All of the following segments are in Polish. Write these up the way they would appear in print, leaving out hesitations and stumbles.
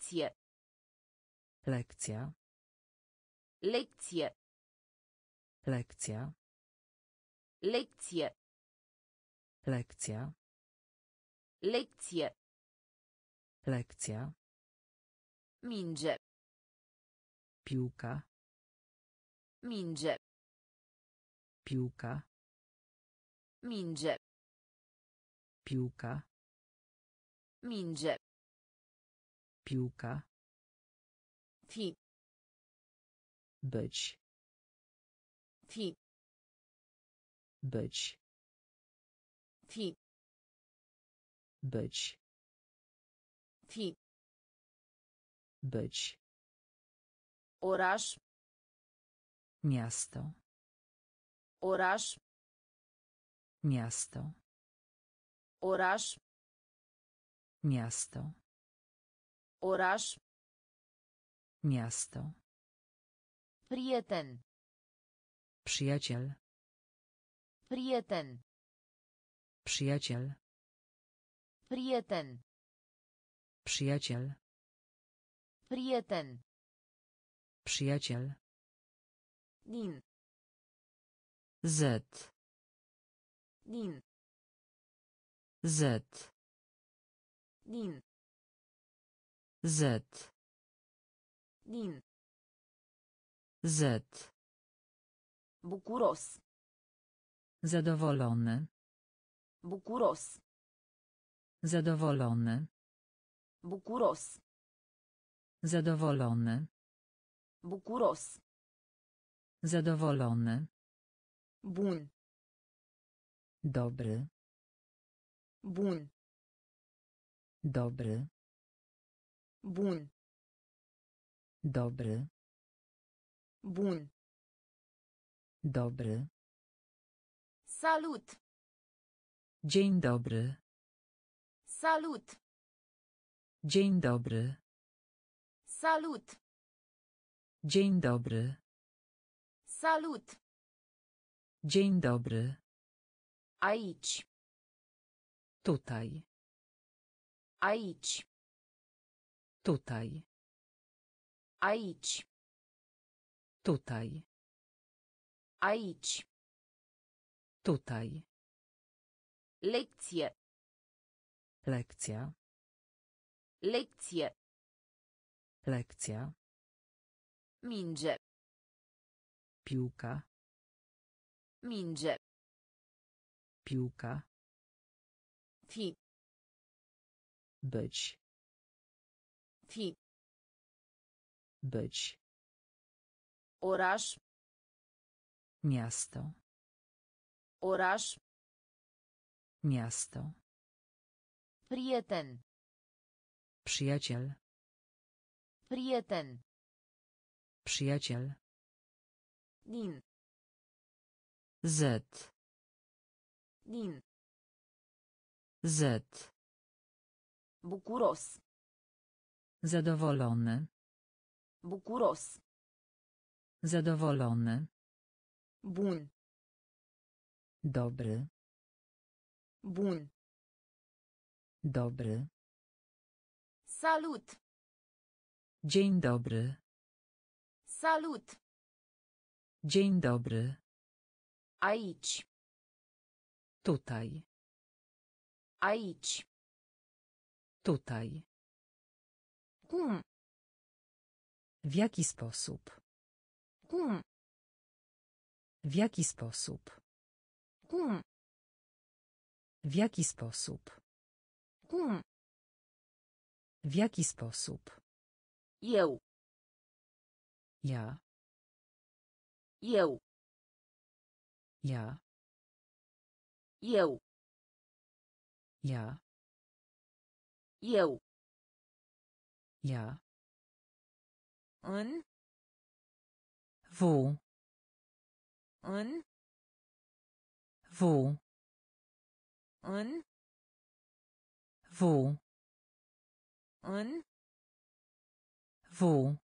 Lekție. Lekcja. Lekție. Lekcja. Lekție. Lekcja. Lekție. Lekcja. Minge. Piłka. Minge. Piłka. Minge. Piłka. Minge. Piłka. Fi. Być. Fi. Być. Fi. Być. Fi. Być. Oraș. Miasto. Oraș. Miasto. Oraș. Miasto. Oraș. Miasto. Prieten. Przyjaciel. Prieten. Przyjaciel. Prieten. Przyjaciel. Prieten. Przyjaciel. Din. Z. Din. Z. Din. Z. Din. Z. Bucuros. Zadowolony. Bucuros. Zadowolony. Bucuros. Zadowolony. Bucuros. Zadowolony. Bun. Dobry. Bun. Dobry. Bun. Dobry. Bun. Dobry. Salut. Dzień dobry. Salut. Dzień dobry. Salut. Dzień dobry. Salut. Dzień dobry. Aici. Tutaj. Aici. Tutaj. Aici. Tutaj. Aici. Tutaj. Lekție. Lekcja. Lekție. Lekcja. Minge. Piłka. Minge. Piłka. Fi. Być. Fi. Być. Oraș. Miasto. Oraș. Miasto. Prieten. Przyjaciel. Prieten. Przyjaciel. Din. Z. Din. Z. Bucuros. Zadowolony. Bucuros. Zadowolony. Bun. Dobry. Bun. Dobry. Salut. Dzień dobry. Salut. Dzień dobry. Aici. Tutaj. Aici. Tutaj. Cum? W jaki sposób? Cum? W jaki sposób? Cum? W jaki sposób? Cum? W jaki sposób? Eu. Ja. Eu. Ja. Eu. Ja. Eu. Ja. În. W. În. W. În. W. În. W.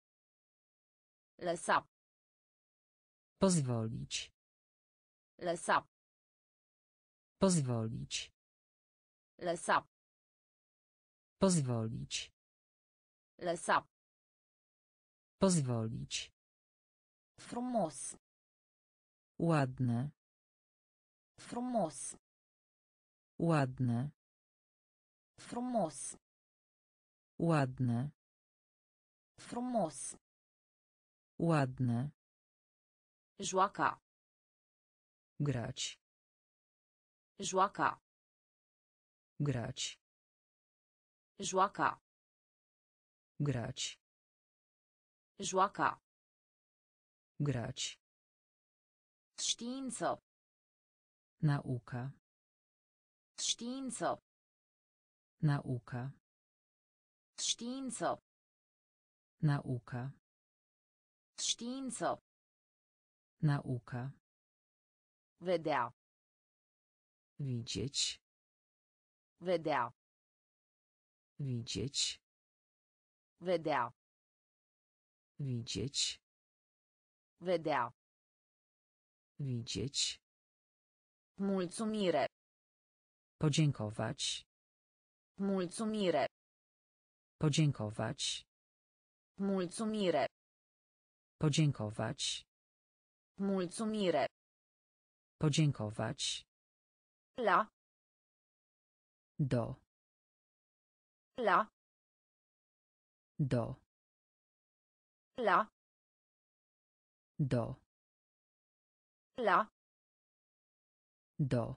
Lăsa. Pozwolić. Lăsa. Pozwolić. Lăsa. Pozwolić. Lăsa. Pozwolić. Frumos. Ładne. Frumos. Ładne. Frumos. Ładne. Frumos. Ładne. Joaca. Grać. Joaca. Grać. Joaca. Grać. Joaca. Grać. Știință. Nauka. Știință. Nauka. Știință. Nauka. Știință. Nauka. Vedea. Widzieć. Vedea. Widzieć. Vedea. Widzieć. Vedea. Widzieć. Mulțumire. Podziękować. Mulțumire. Podziękować. Mulțumire. Podziękować. Mulțumire. Podziękować. La. Do. La. Do. La. Do. La. Do.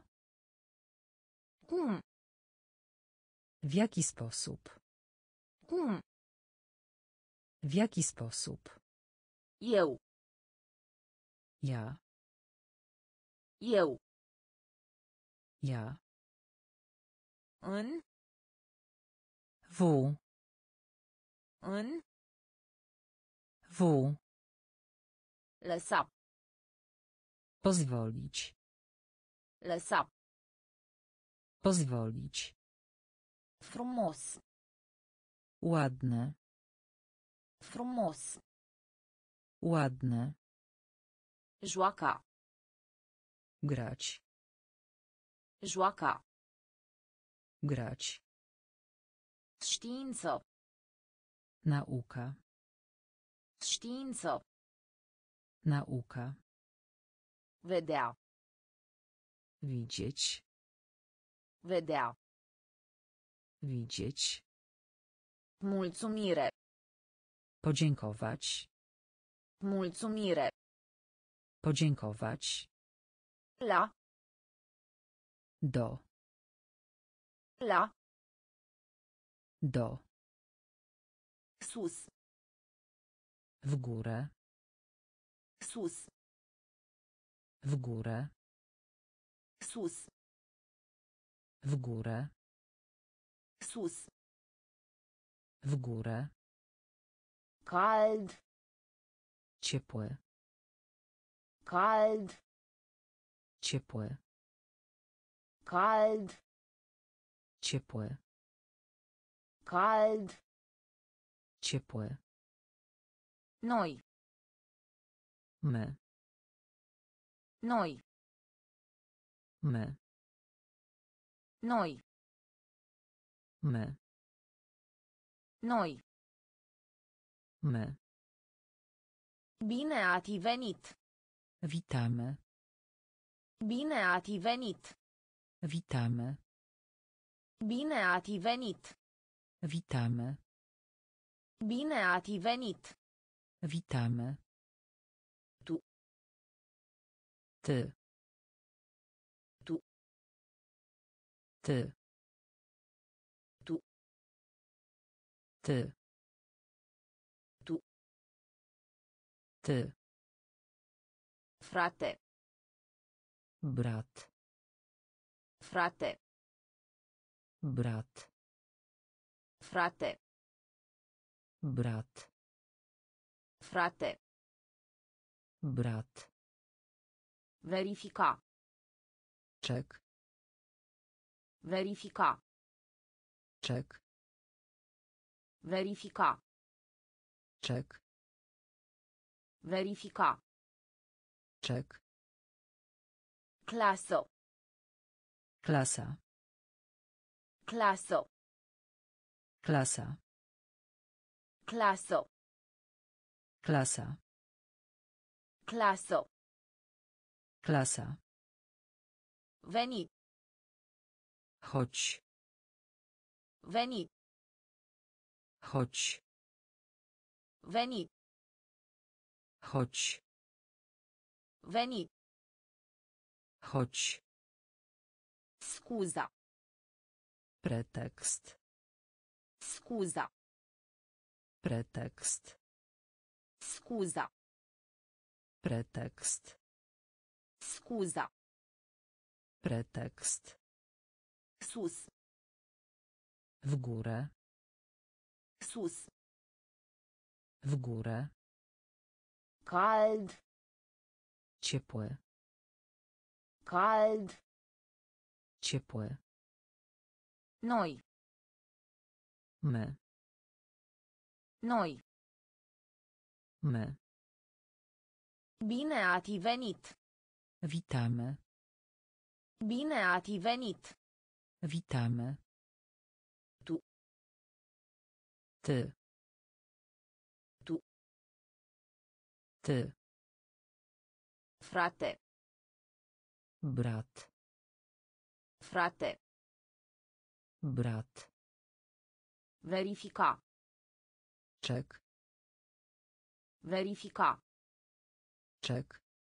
Cum? W jaki sposób? Cum? W jaki sposób? Eu. Ja. Eu. Ja. În. W. În. W. Lăsa. Pozwolić. Lăsa. Pozwolić. Frumos. Ładne. Frumos. Ładne. Joaca. Grać. Joaca. Grać. Știință. Nauka. Știință. Nauka. Vedea. Widzieć. Vedea. Widzieć. Mulțumire. Podziękować. Mulțumire. Podziękować. La. Do. La. Do. Sus. W górę. Sus. W górę. Sus. W górę. Sus. W górę. Cald. Ciepłe. Cald. Ciepłe. Cald. Ciepłe. Cald. Ciepłe. Noi. My. Noi. My. Noi. My. Noi. My. Bine ați venit. Witamy. Bine ați venit. Witamy. Bine ați venit. Witamy. Bine ați venit. Witamy. Tu. Ty. Tu. Ty. Tu. Ty. Tu. Ty. Frate. Brat. Frate. Brat. Frate. Brat. Frate. Brat. Verifica. Czek. Verifica. Czek. Verifica. Czek. Verifica. Czek. Clasă. Klasa. Clasă. Klasa. Clasă. Klasa. Clasă. Klasa. Veni. Chodź. Veni. Chodź. Veni. Chodź. Veni. Chodź. Scuza. Pretekst. Scuza. Pretekst. Scuza. Pretekst. Scuza. Pretekst. Sus. W górę. Sus. W górę. Cald. Ciepłe. Cald. Ciepłe. Noi. My. Noi. My. Bine ați venit. Witamy. Bine ați venit. Witamy. Tu. Ty. Tu. Ty. Frate. Brat. Frate. Brat. Verifica. Czek. Verifica. Czek.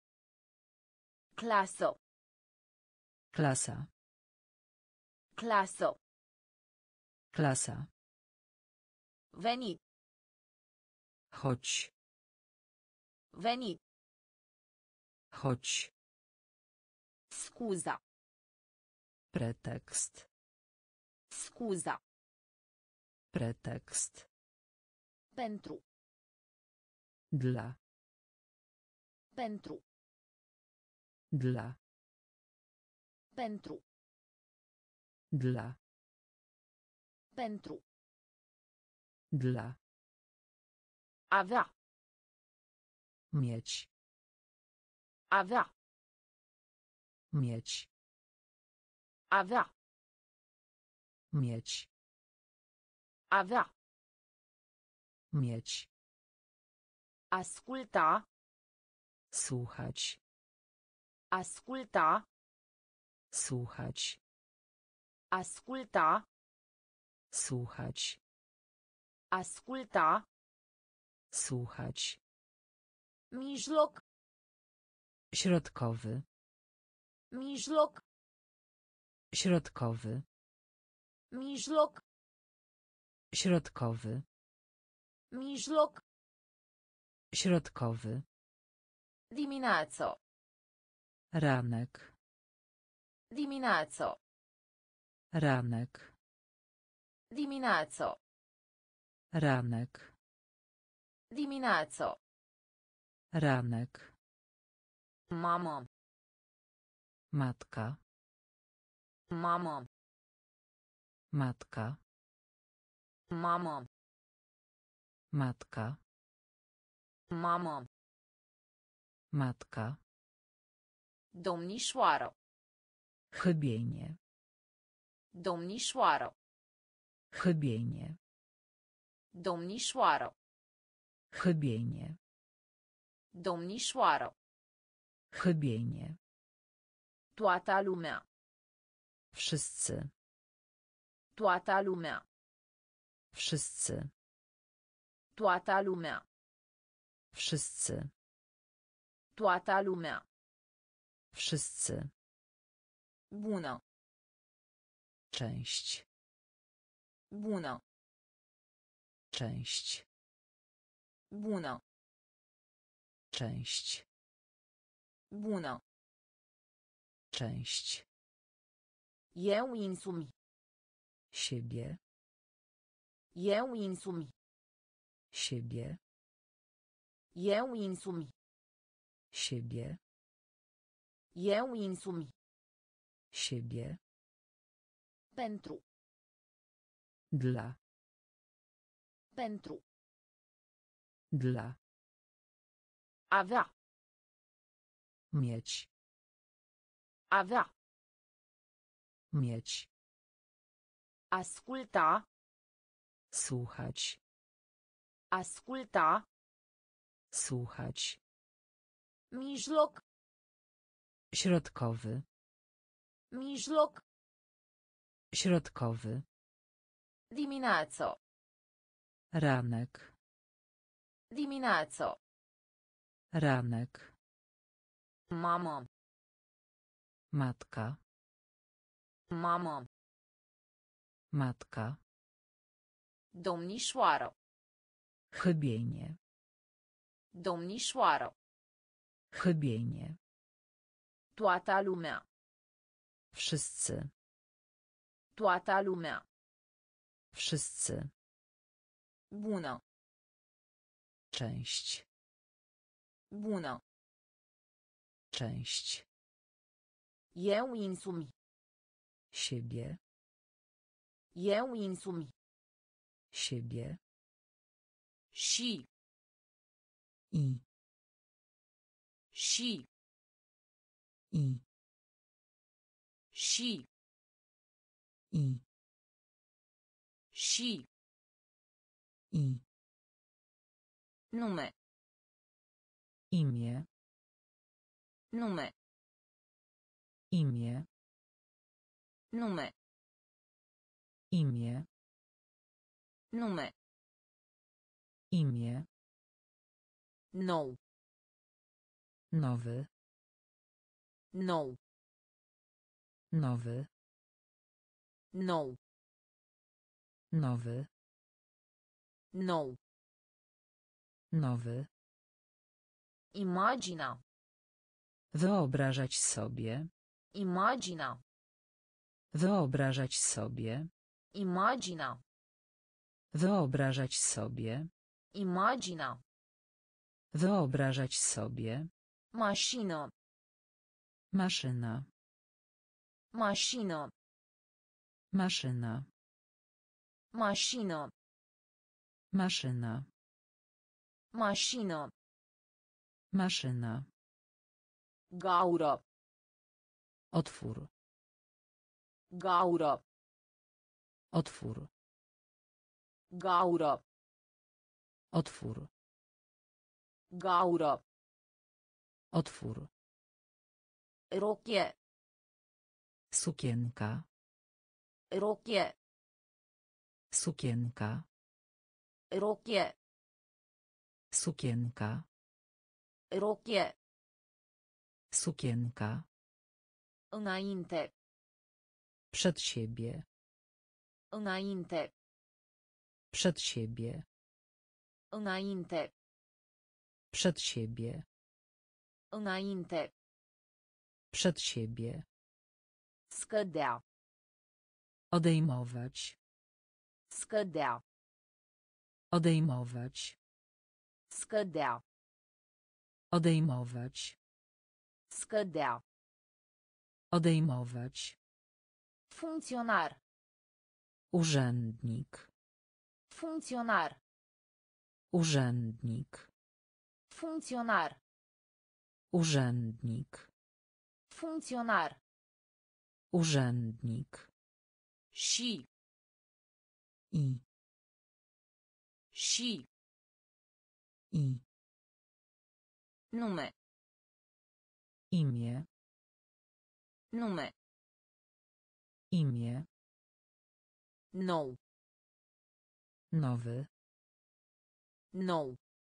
Clasă. Klasa. Clasă. Klasa. Veni. Chodź. Veni. Chodź. Scuza. Pretekst. Scuza. Pretekst. Pentru. Dla. Pentru. Dla. Pentru. Dla. Pentru. Dla. Avea. Mieć. Avea. Mieć. Avea. Mieć. Avea. Mieć. Asculta. Słuchać. Asculta. Słuchać. Asculta. Słuchać. Asculta. Słuchać. Mijloc. Środkowy. Mijloc. Środkowy. Mijloc. Środkowy. Mijloc. Środkowy. Dimineață. Ranek. Dimineață. Ranek. Dimineață. Ranek. Dimineață. Ranek. Mamă. Matka. Mamă. Matka. Mamă. Matka. Mamă. Matka. Domnișoară. Chybienie. Domnișoară. Chybienie. Domnișoară. Chybienie. Domnișoară. Chybienie. Toată lumea. Wszyscy. Toată lumea. Wszyscy. Toată lumea. Wszyscy. Toată lumea. Wszyscy. Bună. Część. Bună. Część. Bună. Część. Bună. Część. Eu însumi. Siebie. Eu însumi. Siebie. Eu însumi. Siebie. Eu însumi. Siebie. Pentru. Dla. Pentru. Dla. Avea. Mieć. Avea. Mieć. Asculta. Słuchać. Asculta. Słuchać. Mijloc. Środkowy. Mijloc. Środkowy. Dimineață. Ranek. Dimineață. Ranek. Mamă. Matka. Mamă. Matka. Domnișoară. Chybienie. Domnișoară. Chybienie. Toată lumea. Wszyscy. Toată lumea. Wszyscy. Bună. Część. Bună. Część. Eu însumi. Siebie. Eu însumi. Siebie. Și. I. Și. I. Și. I. Și. I. Nume. Imię. Nume. Imię. Nume. Imię. Nume. Imię. Nou. Nowy. Nou. Nowy. Nou. Nowy. Nou. Nowy. Imagina. Wyobrażać sobie. Imagina. Wyobrażać sobie. Imagina. Wyobrażać sobie. Imagina. Wyobrażać sobie. Mașină. Maszyna. Mașină. Maszyna. Mașină. Maszyna. Mașină. Maszyna. Gaură. Otwór. Gaură. Otwór. Gaură. Otwór. Gaură. Otwór. Rochie. Sukienka. Rochie. Sukienka. Rochie. Sukienka. Rochie. Sukienka. Înainte. Przed siebie. Înainte. Przed siebie. Înainte. Przed siebie. Înainte. Przed siebie. Scădea. Odejmować. Scădea. Odejmować. Scădea. Odejmować. Scădea. Odejmować. Funcționar. Urzędnik. Funcționar. Urzędnik. Funcționar. Urzędnik. Funcționar. Urzędnik. Și. I. Și. I. Nume. Imię. Nume. Imię. Nou. Nowy. Nou.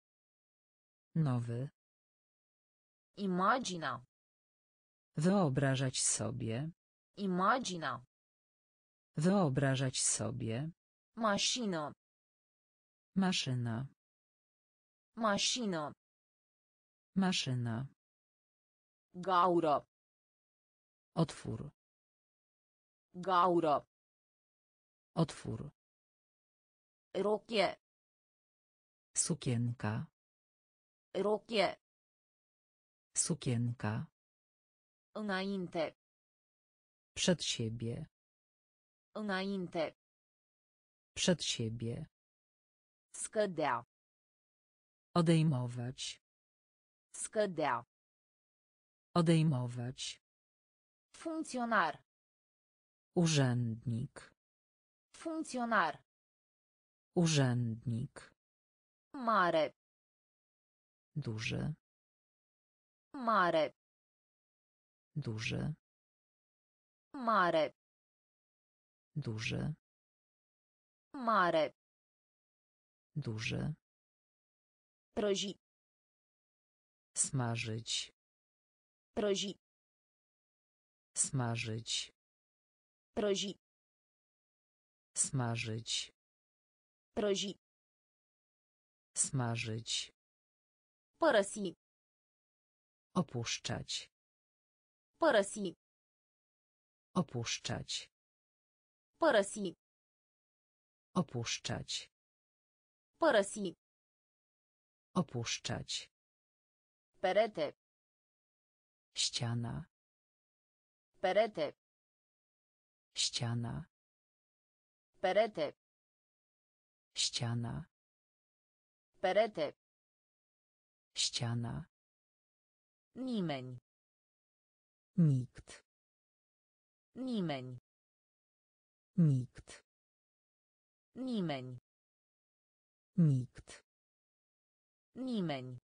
Nowy. Imagina. Wyobrażać sobie. Imagina. Wyobrażać sobie. Mașină. Maszyna. Mașină. Maszyna. Gaură. Otwór. Gaură. Otwór. Rochie. Sukienka. Rochie. Sukienka. Înainte. Przed siebie. Înainte. Przed siebie. Scădea. Odejmować. Scădea. Odejmować. Funcționar. Urzędnik. Funcționar. Urzędnik. Mare. Duży. Mare. Duży. Mare. Duży. Mare. Duży. Prăji. Smażyć. Prăji. Smażyć. Prăji. Smażyć. Prăji. Smażyć. Părăsi. Opuszczać. Părăsi. Opuszczać. Părăsi. Opuszczać. Părăsi. Opuszczać. Perete. Ściana. Perete. Ściana. Perete. Ściana. Perete. Ściana. Nimeni. Nikt. Nimeni. Nikt. Nimeni. Nikt. Nimeni.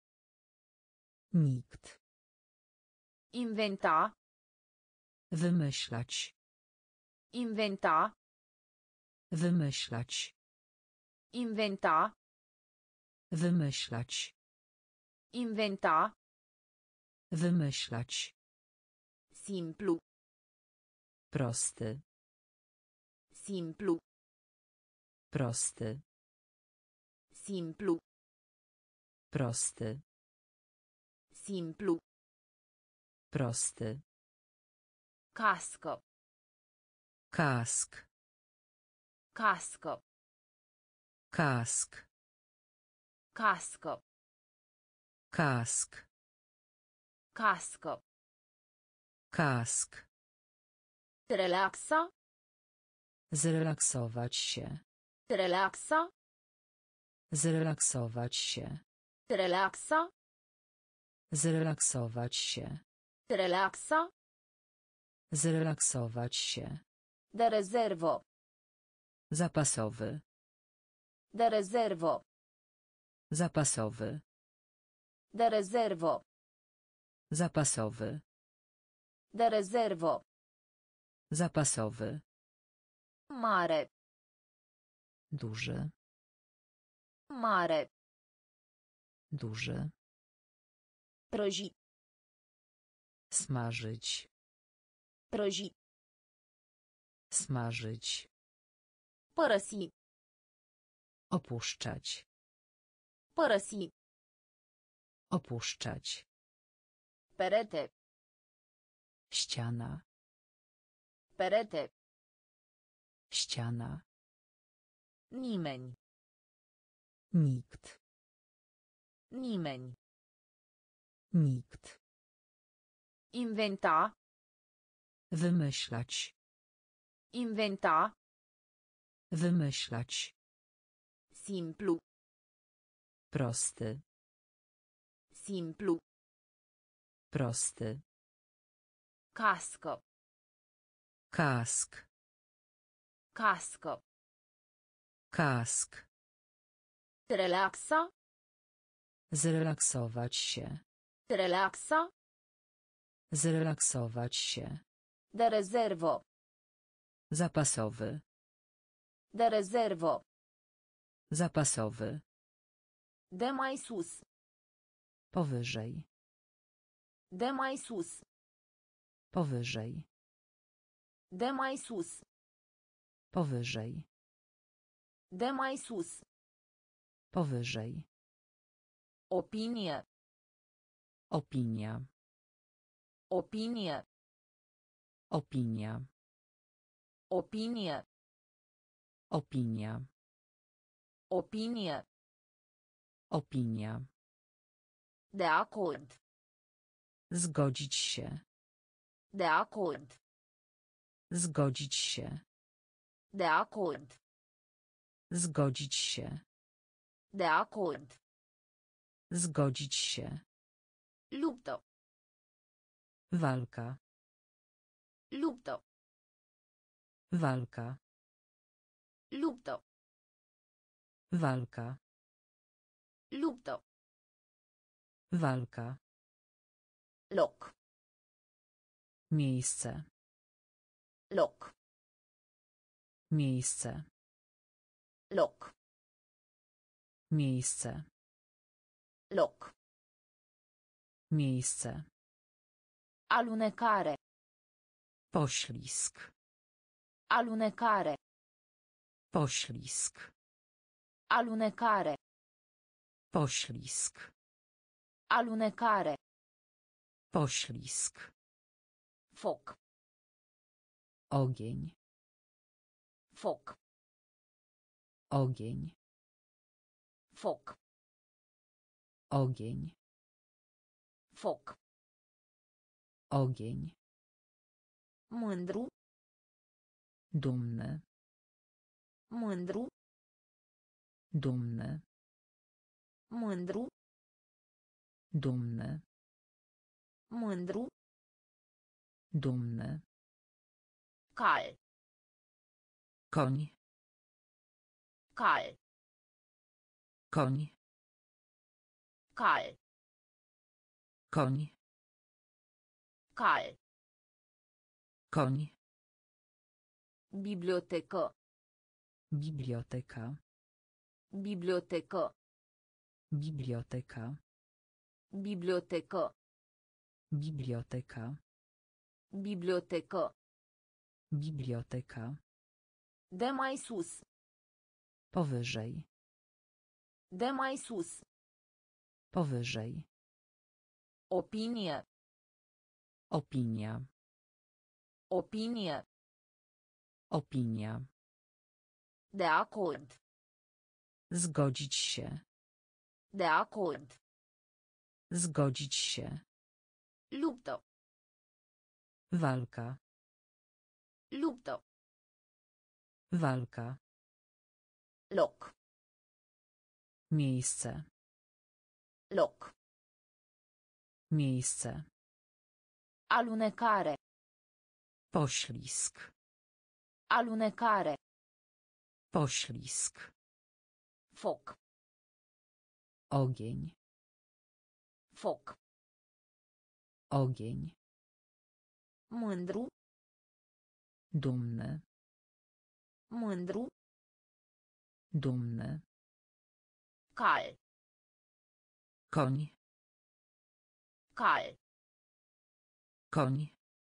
Nikt. Inventa. Wymyślać. Inventa. Wymyślać. Inventa. Wymyślać. Inventa. Wymyślać. Simplu. Prosty. Simplu. Prosty. Simplu. Prosty. Simplu. Prosty. Casco. Kask. Casco. Kask. Casco. Kask. Casco. Kask. Relaxa. Zrelaksować się. Relaxa. Zrelaksować się. Relaxa. Zrelaksować się. Relaxa. Zrelaksować się. De rezervo. Zapasowy. De rezervo. Zapasowy. De rezervo. Zapasowy. De rezervo. Zapasowy. Mare. Duży. Mare. Duży. Prăji. Smażyć. Prăji. Smażyć. Părăsi. Opuszczać. Părăsi. Opuszczać. Perete. Ściana. Perete. Ściana. Nimeni. Nikt. Nimeni. Nikt. Inventa. Wymyślać. Inventa. Wymyślać. Simplu. Prosty. Simplu. Prosty. Casco. Kask. Casco. Kask. Relaxa. Zrelaksować się. Relaxa. Zrelaksować się. De rezervo. Zapasowy. De rezervo. Zapasowy. De mai sus. Powyżej. De mai sus. Powyżej. De mai sus. Powyżej. De mai sus. Powyżej. Opinie. Opinia. Opinie. Opinia. Opinie. Opinia. Opinie. Opinia. De acord. Zgodzić się. De acord. Zgodzić się. De acord. Zgodzić się. De acord. Zgodzić się. Luptă. Walka. Luptă. Walka. Luptă. Walka. Luptă. Walka. Loc. Miejsce. Loc. Miejsce. Loc. Miejsce. Loc. Miejsce. Alunecare. Poślizg. Alunecare. Poślizg. Alunecare. Poślizg. Alunecare. Poślizg. Foc. Ogień. Foc. Ogień. Foc. Ogień. Foc. Ogień. Mândru. Dumny. Mândru. Dumny. Mândru. Dumny. Mândru. Dumny. Cal. Koń. Cal. Koń. Cal. Koń. Cal. Koń. Bibliotecă. Biblioteka. Bibliotecă. Biblioteka. Bibliotecă. Biblioteka. Bibliotecă. Biblioteka. De mai sus. Powyżej. De mai sus. Powyżej. Opinie. Opinia. Opinie. Opinia. De acord. Zgodzić się. De acord. Zgodzić się. Luptă. Walka. Luptă. Walka. Loc. Miejsce. Loc. Miejsce. Alunecare. Poślizg. Alunecare. Poślizg. Foc. Ogień. Foc. Ogień. Mândru. Dumny. Mândru. Dumny. Cal. Koń. Cal. Koń.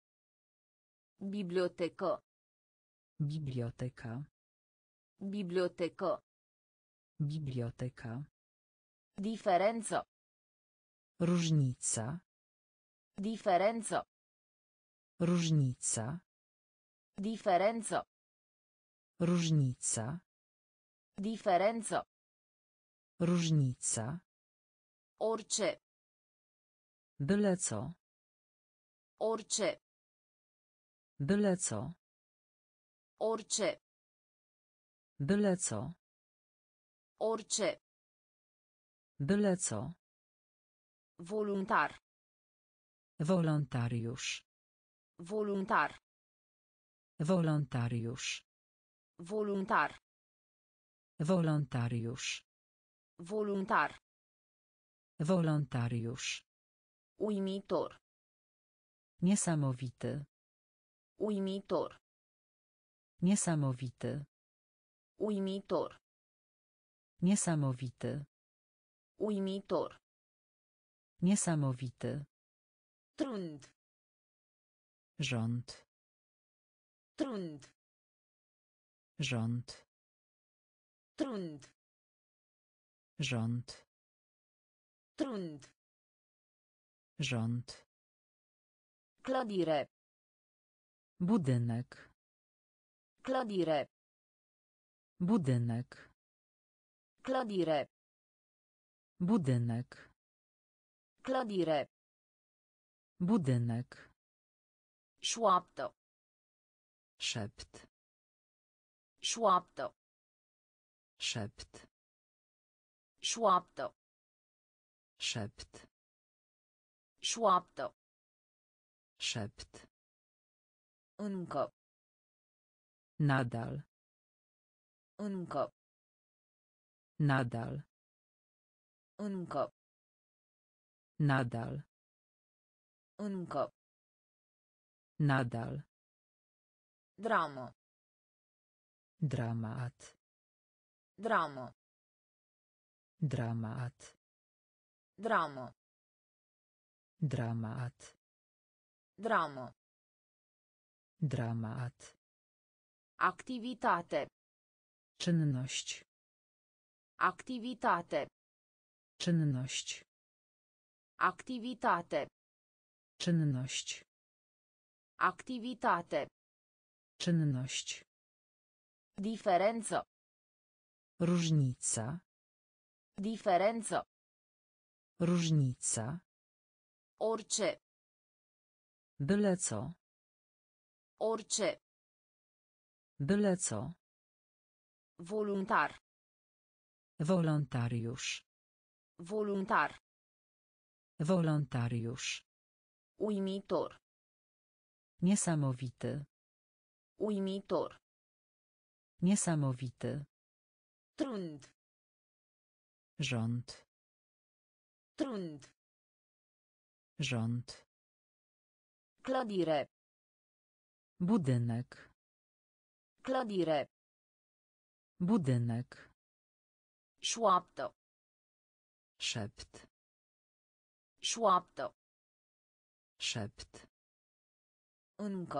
Bibliotecă. Biblioteka. Bibliotecă. Biblioteka. Diferență. Różnica. Diferență. Różnica. Diferență. Różnica. Diferență. Różnica. Orice. Byle co. Orice. Byle co. Orice. Byle co. Orice. Byle co. Voluntar. Wolontariusz. Voluntar. Wolontariusz. Voluntar. Wolontariusz. Voluntar. Wolontariusz. Uimitor. Niesamowity. Uimitor. Niesamowity. Uimitor. Niesamowity. Uimitor. Niesamowity. Trund. Rząd. Trund. Rząd. Trund. Rząd. Trund. Rząd. Clădire. Budynek. Clădire. Budynek. Clădire. Budynek. Clădire. Budynek. Șoaptă. Szept. Șoaptă. Szept. Șoaptă. Szept. Șoaptă. Szept. Încă. Nadal. Încă. Nadal. Încă. Nadal. Încă. Nadal. Dramă. Dramat. Dramă. Dramat. Dramă. Dramat. Dramă. Dramat. Activitate. Czynność. Activitate. Czynność. Activitate. Czynność. Activitate. Czynność. Diferență. Różnica. Diferență. Różnica. Orice. Byle co. Orice. Byle co. Voluntar. Wolontariusz. Voluntar. Wolontariusz. Uimitor. Niesamowity. Uimitor. Niesamowity. Trund. Rząd. Trund. Rząd. Clădire. Budynek. Clădire. Budynek. Șoaptă. Szept. Șoaptă. Szept. Încă.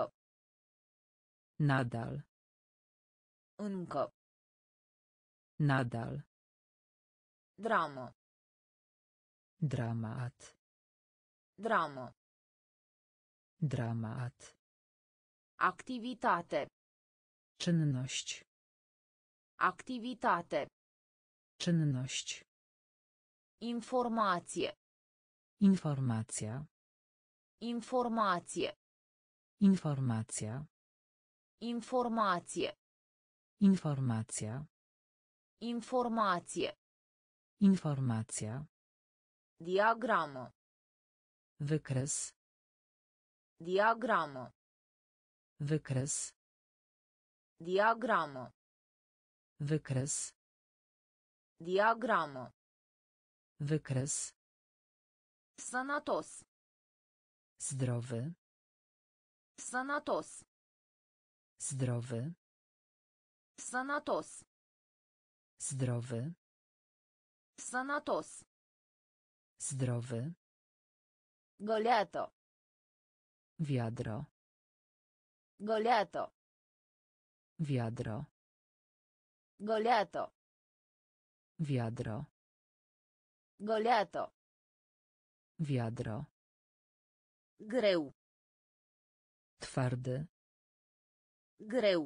Nadal. Încă. Nadal. Dramă. Dramat. Dramă. Dramat. Activitate. Czynność. Activitate. Czynność. Informație. Informacja. Informație. Informacja. Informație. Informacja. Informație. Informacja. Diagramă. Wykres. Diagramă. Wykres. Diagramă. Wykres. Diagramă. Wykres. Sănătos. Zdrowy. Sănătos. Zdrowy. Sănătos. Zdrowy. Sănătos. Zdrowy. Găleată. Wiadro. Găleată. Wiadro. Găleată. Wiadro. Găleată. Wiadro. Greu. Twardy. Greu.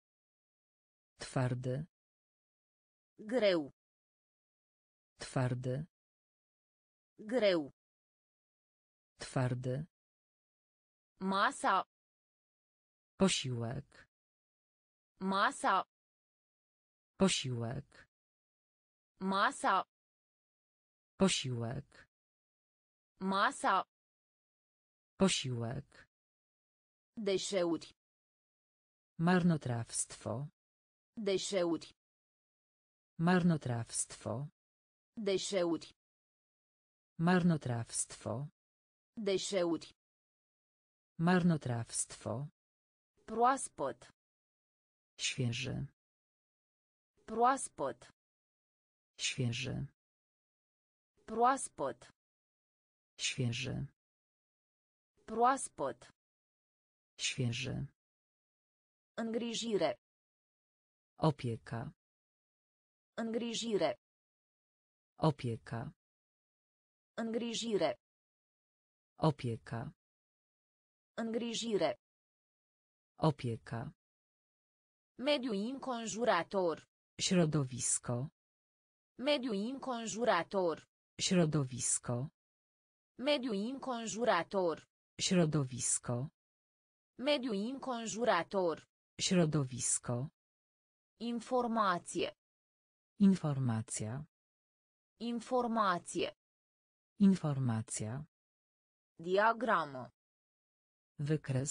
Twardy. Greu. Twardy. Greu. Twardy. Masa. Posiłek. Masa. Posiłek. Masa. Posiłek. Masa. Posiłek. Deșeuri. Marnotrawstwo. Deșeuri. Marnotrawstwo. Deșeuri. Marnotrawstwo. Deșeuri. Marnotrawstwo. Proaspăt. Świeży. Proaspăt. Świeży. Proaspăt. Świeży. Proaspăt. Świeży. Îngrijire. Opieka. Îngrijire. Opieka. Îngrijire. Opieka. Îngrijire. Opieka. Mediu înconjurător. Środowisko. Mediu înconjurător. Środowisko. Mediu înconjurător. Środowisko. Mediu înconjurător. Środowisko. Informație. Informacja. Informație. Informacja. Diagramă. Wykres.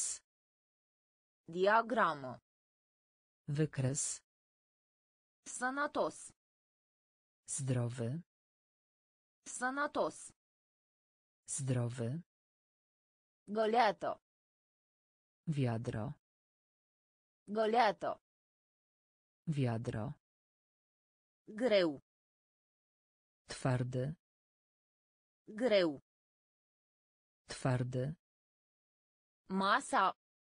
Diagramă. Wykres. Sănătos. Zdrowy. Sănătos. Zdrowy. Goleato. Wiadro. Goleato. Wiadro. Greu. Twardy. Greu. Twardy. Masa.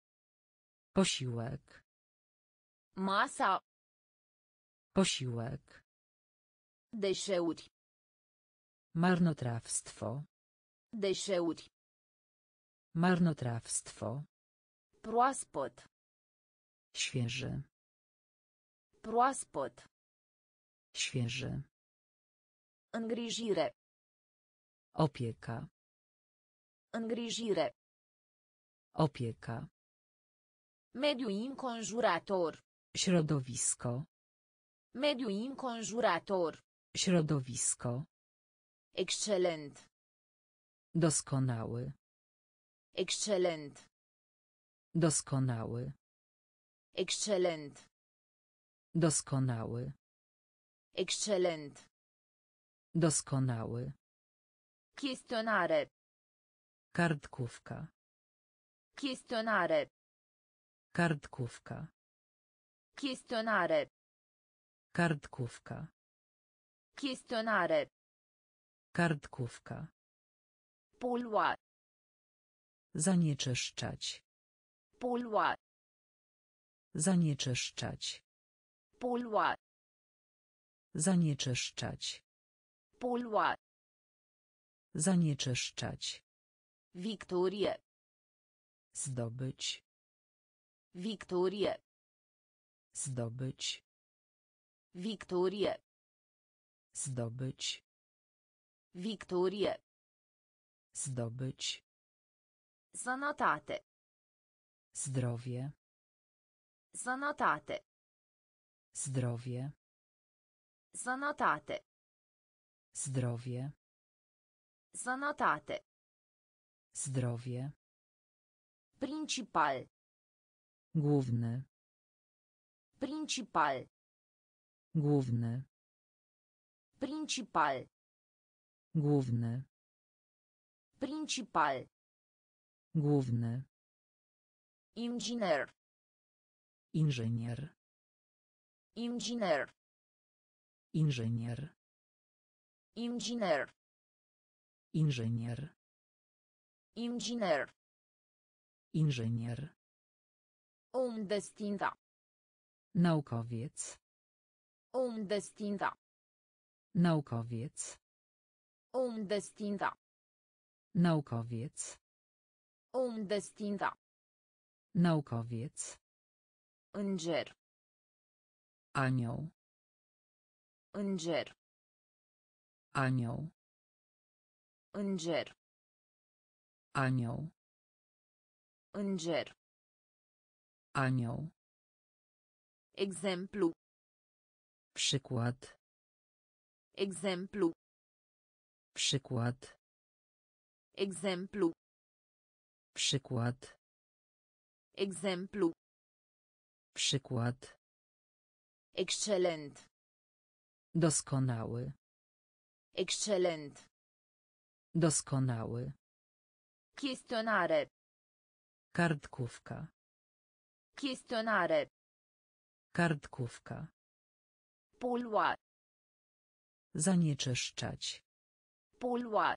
Posiłek. Masa. Posiłek. Deșeuri. Marnotrawstwo. Deșeuri. Marnotrawstwo. Proaspăt. Świeży. Proaspăt. Świeży. Îngrijire. Opieka. Îngrijire. Opieka. Mediu înconjurător. Środowisko. Mediu înconjurător. Środowisko. Excelent. Doskonały. Excelent. Doskonały. Excelent. Doskonały. Excelent. Doskonały. Chestionare. Kartkówka. Chestionare. Kartkówka. Chestionare. Kartkówka. Chestionare. Kartkówka. Polua. Zanieczyszczać. Polua. Zanieczyszczać. Polua. Zanieczyszczać. Polua. Zanieczyszczać. Victorie. Zdobyć. Victorie. Zdobyć. Victorie. Zdobyć. Victorie. Zdobyć. Sănătate. Zdrowie. Sănătate. Zdrowie. Sănătate. Zdrowie. Sănătate. Zdrowie. Principal. Główny. Principal. Główny. Principal. Główny. Principal. Główny. Inginer. Inżynier. Inginer. Inżynier. Inginer. Inżynier. Inginer. Inżynier. Om de știință. Naukowiec. Om de știință. Naukowiec. Om de știință. Naukowiec. Om de știință. Naukowiec. Înger. Anioł. Înger. Anioł. Înger. Anioł. Înger. Anioł. Exemplu. Przykład. Exemplu. Przykład. Exemplu. Przykład. Exemplu. Przykład. Excelent. Doskonały. Excelent. Doskonały. Chestionare. Kartkówka. Chestionare. Kartkówka. Polua. Zanieczyszczać. Polua.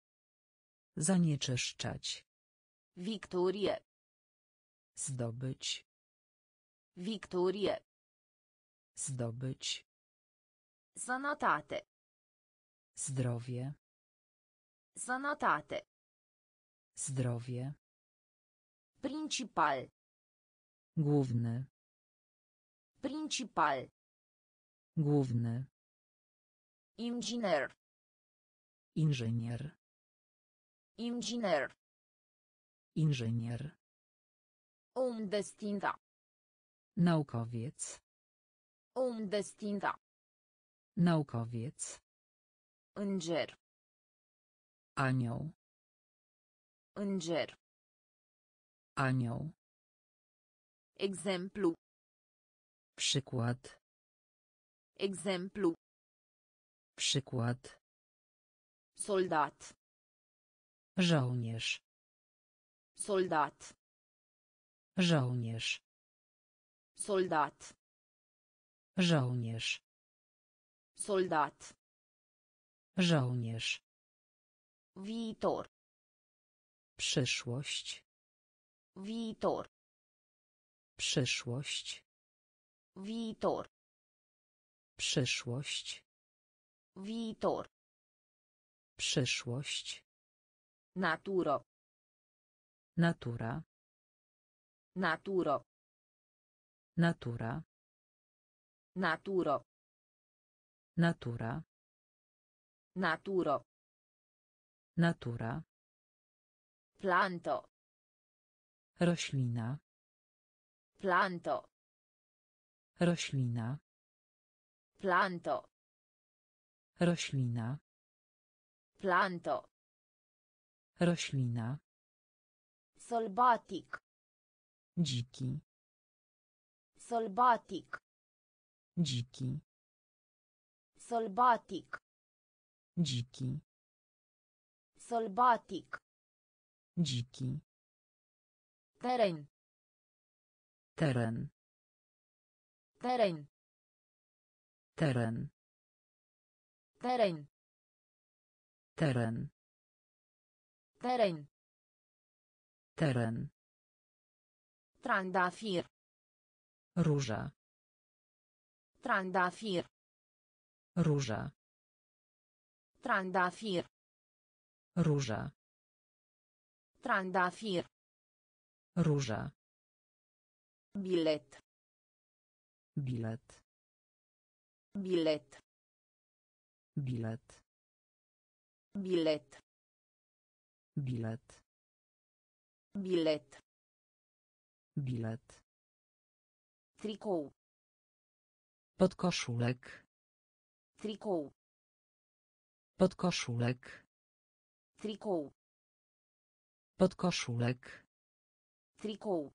Zanieczyszczać. Victorie. Zdobyć. Victorie. Zdobyć. Sănătate. Zdrowie. Sănătate. Zdrowie. Principal. Główny. Principal. Główny. Inginer. Inżynier. Inginer. Inżynier. Om de știință. Naukowiec. Om de știință. Naukowiec. Înger. Anioł. Înger. Anioł. Exemplu. Przykład. Exemplu. Przykład. Soldat. Żołnierz. Soldat. Żołnierz. Soldat. Żołnierz. Soldat. Żołnierz. Viitor. Przyszłość. Viitor. Przyszłość. Viitor. Przyszłość. Viitor. Przyszłość. Naturo. Natura. Naturo. Natura. Naturo. Natura. Naturo. Natura. Planto. Roślina. Planto. Roślina. Planto. Roślina. Planto. Roślina. Sălbatic. Dziki. Sălbatic. Dziki. Sălbatic. Dziki. Sălbatic. Dziki. Teren. Teren. Teren. Teren. Teren. Teren. Teren. Teren. Trandafir. Róża. Trandafir. Róża. Trandafir. Róża. Trandafir. Róża. Bilet. Bilet. Bilet. Bilet. Bilet. Bilet. Bilet. Bilet. Tricou. Podkoszulek. Tricou. Podkoszulek. Tricou. Podkoszulek. Tricou.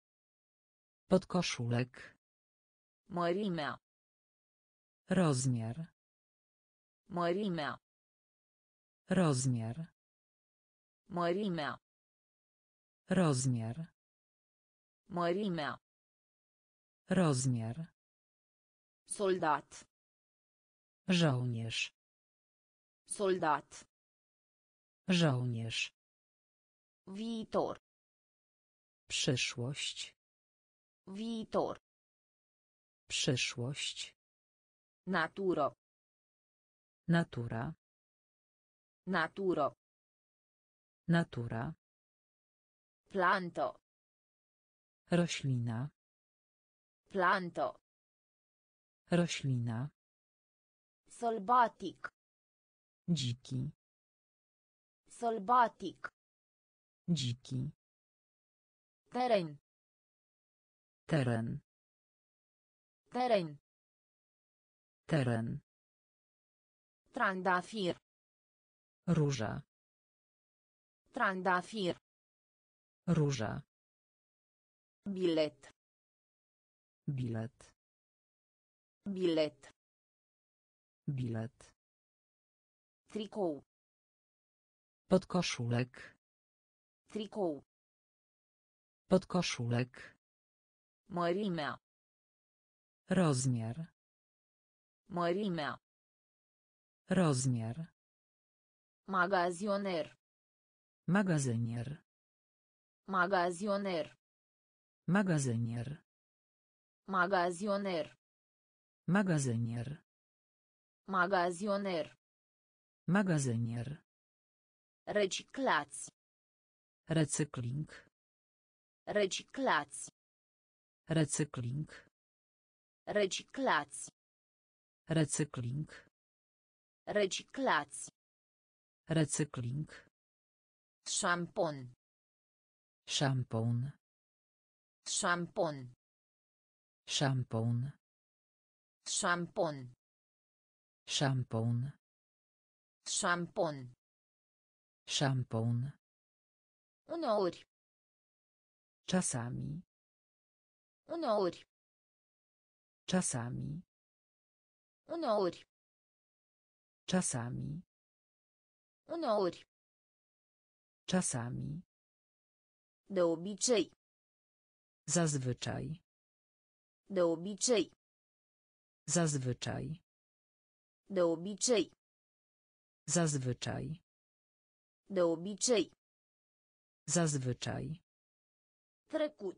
Podkoszulek. Mărimea. Rozmiar. Mărimea. Rozmiar. Mărimea. Rozmiar. Mărimea. Rozmiar. Soldat. Żołnierz. Soldat. Żołnierz. Viitor. Przyszłość. Viitor. Przyszłość. Naturo. Natura. Naturo. Natura. Planto. Roślina. Planto. Roślina. Sălbatic. Dziki. Sălbatic. Dziki. Teren. Teren. Teren. Teren. Trandafir. Róża. Trandafir. Róża. Bilet. Bilet. Bilet. Bilet. Tricou. Podkoszulek. Tricou. Podkoszulek. Mărimea. Rozmiar. Mărimea. Rozmiar. Magazioner. Magazynier. Magazioner. Magazynier. Magazioner. Magazynier. Magazioner. Magazynier. Reciclați. Recykling. Reciclați. Recykling. Reciclați. Recykling. Reciclați. Recykling. Szampon. Szampon. Szampon. Szampon. Szampon. Szampon. Szampon. Szampon. Uneori. Czasami. Uneori. Czasami. Uneori. Czasami. Uneori. Czasami. De obicei. Zazwyczaj. De obicei. Zazwyczaj. De obicei. Zazwyczaj. De obicei. Zazwyczaj. Trecut.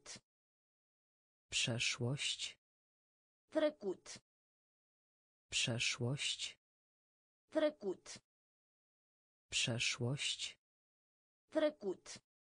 Przeszłość. Trecut. Przeszłość. Trecut. Przeszłość. Trecut.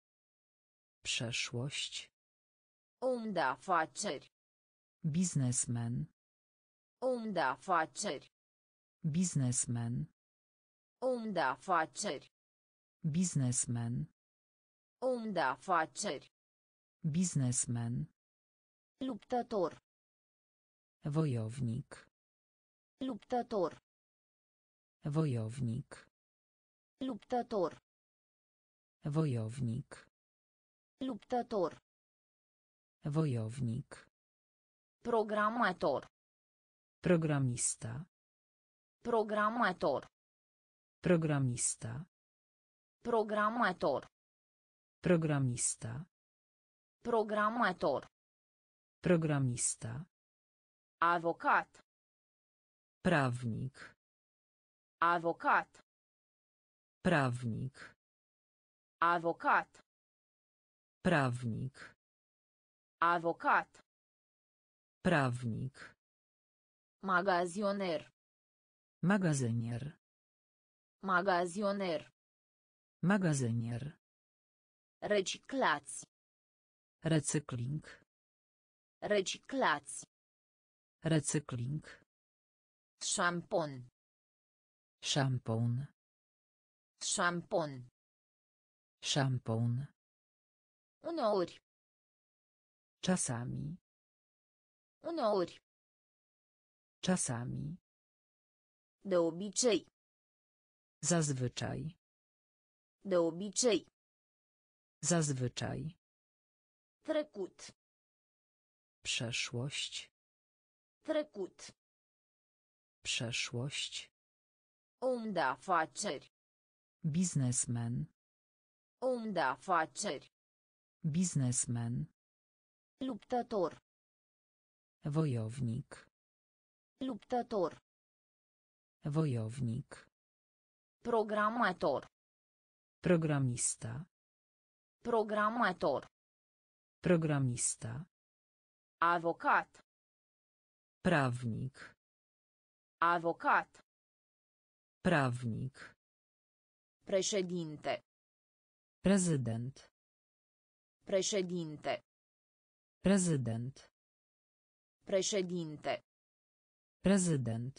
Przeszłość. Om de afaceri. Biznesmen. Om de afaceri. Biznesmen. Om de afaceri. Biznesmen. Om de afaceri. Biznesmen. Luptător. Wojownik. Luptător. Wojownik. Luptător. Wojownik. Luptător. Wojownik. Programator. Programista. Programator. Programista. Programator. Programista. Programator. Programista. Avocat. Prawnik. Avocat. Prawnik. Avocat. Prawnik. Avocat. Prawnik. Magazioner. Magazynier. Magazioner. Magazynier. Reciclați. Recykling. Reciclați. Recykling. Szampon. Szampon. Szampon. Szampon. Uneori. Czasami. Uneori. Czasami. De obicei. Zazwyczaj. De obicei. Zazwyczaj. Trecut. Przeszłość. Trecut. Przeszłość. Om de afaceri. Biznesmen. Om de afaceri. Biznesmen. Luptător. Wojownik. Luptător. Wojownik. Programator. Programista. Programator. Programista. Avocat. Prawnik. Avocat. Prawnik. Președinte. Prezydent. Președinte. Prezydent. Președinte. Prezydent.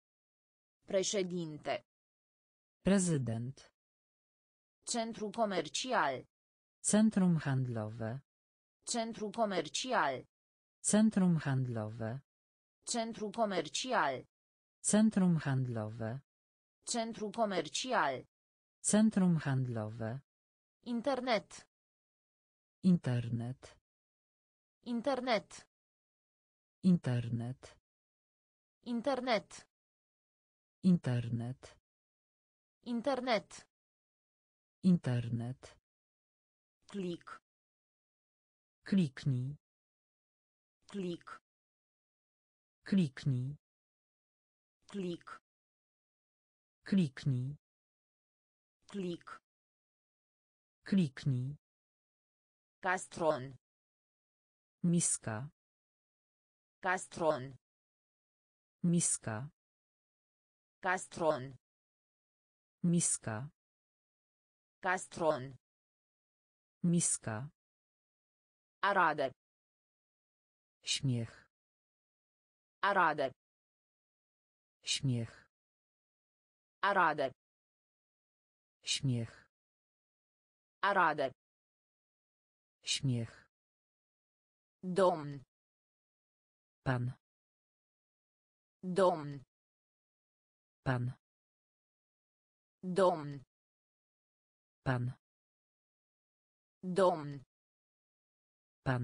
Președinte. Prezydent. Centru comercial. Centrum handlowe. Centru comercial. Centrum handlowe. Centru comercial. Centrum handlowe. Centru comercial. Centrum handlowe. Internet. Internet. Internet. Internet. Internet. Internet. Internet. Internet. Click. Kliknij. Click. Kliknij. Click. Kliknij. Click. Kliknij. Castron. Miska. Castron. Miska. Castron. Miska. Castron. Miska. Arade. Śmiech. Arade. Śmiech. Arade. Śmiech. Arade. Śmiech. Domn. Pan. Domn. Pan. Domn. Pan. Domn. Pan.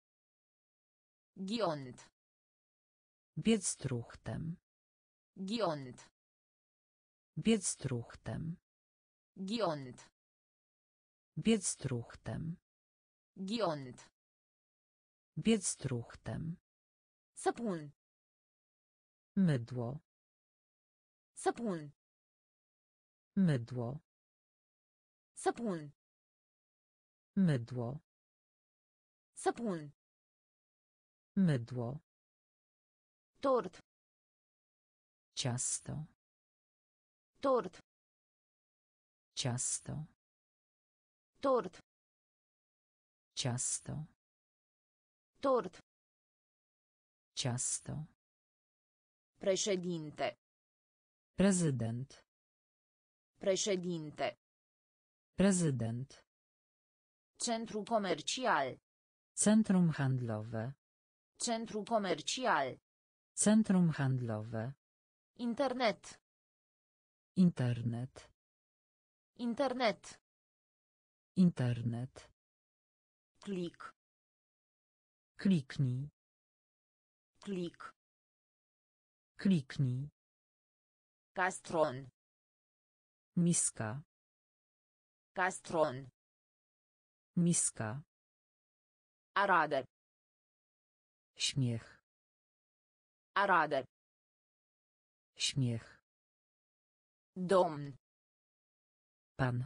Giont. Biec truchtem. Giont. Biec truchtem. Giont. Biec truchtem. Giont. Biec truchtem. Săpun. Mydło. Săpun. Mydło. Săpun. Mydło. Săpun. Mydło. Tort. Ciasto. Tort. Ciasto. Tort. Ciasto. Tort. Ciasto. Președinte. Prezydent. Președinte. Prezydent. Centru comercial. Centrum handlowe. Centru comercial. Centrum handlowe. Internet. Internet. Internet. Internet. Click. Kliknij. Click. Kliknij. Castron. Miska. Castron. Miska. Arade. Śmiech. Arade. Śmiech. Domn. Pan.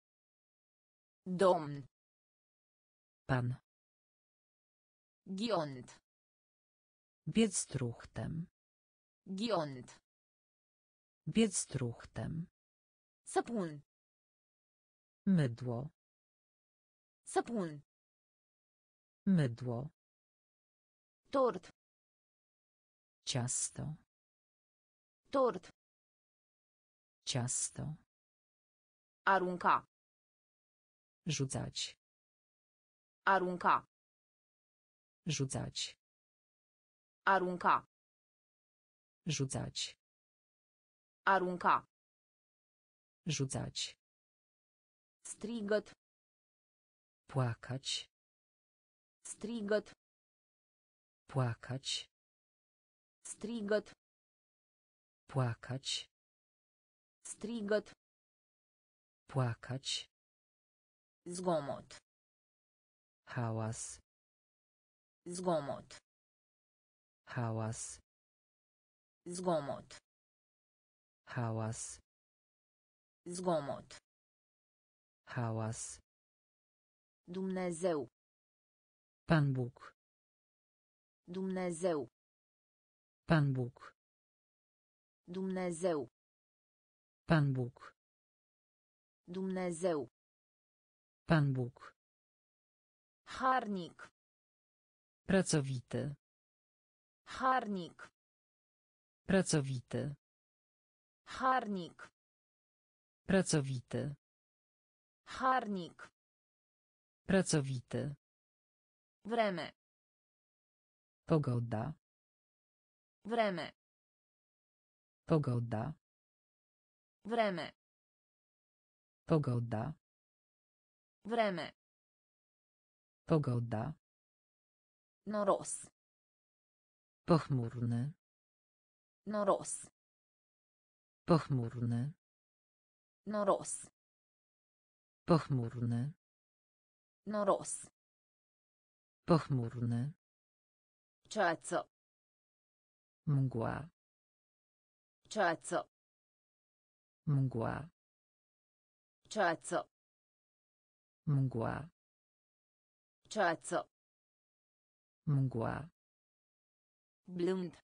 Domn. Pan. Giont. Biec truchtem. Giont. Biec truchtem. Săpun. Mydło. Săpun. Mydło. Tort. Ciasto. Tort. Ciasto. Arunca. Rzucać. Arunca. Rzucać. Arunca. Rzucać. Arunca. Rzucać. Strigăt. Płakać. Strigăt. Płakać. Strigăt. Płakać. Strigăt. Płakać. Zgomot. Hałas. Zgomot. Hałas. Zgomot. Hałas. Zgomot. Hałas. Dumnezeu. Pan Bóg. Dumnezeu. Pan Bóg. Dumnezeu. Pan Bóg. Dumnezeu. Pan Bóg. Harnic. Pracowity. Harnic. Pracowity. Harnic. Pracowity. Harnic. Pracowity. Vreme. Pogoda. Vreme. Pogoda. Vreme. Pogoda. Vreme. Pogoda. Noros. Pochmurny. Noros. Pochmurny. Noros. Pochmurny. Noros. Pochmurny. Ceață. Mgła. Ceață. Mgła. Ceață. Mgła. Ceață. Mgła. Blând.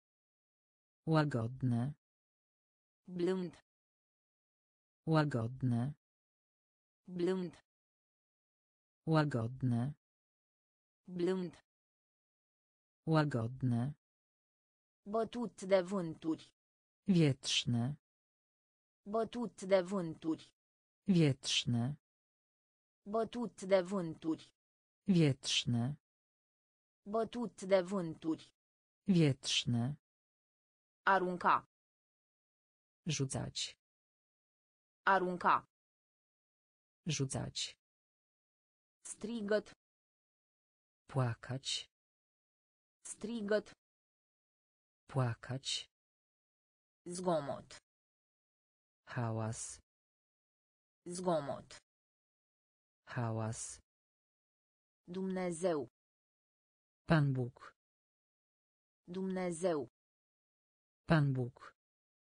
Łagodne. Blând. Łagodne. Blând. Łagodne. Blând. Łagodne. Bătut de vânturi. Wietrzne. Bătut de vânturi. Wietrzne. Bătut de vânturi. Wietrzne. Bătut de vânturi. Wietrzne. Arunca. Rzucać. Arunca. Rzucać. Strigăt. Płakać. Strigăt. Płakać. Zgomot. Hałas. Zgomot. Hałas. Dumnezeu. Pan Bóg. Dumnezeu. Pan Bóg.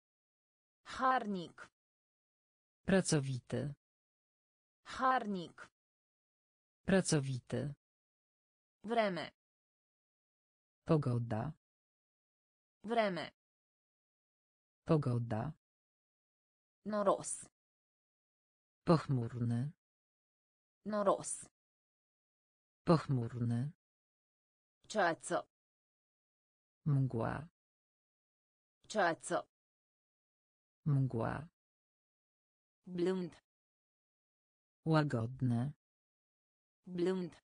Harnic. Pracowity. Harnic. Pracowity. Vreme. Pogoda. Vreme. Pogoda. Noros. Pochmurny. Noros. Pochmurny. Ceață. Mgła. Ceață. Mgła. Blând. Łagodne. Blând.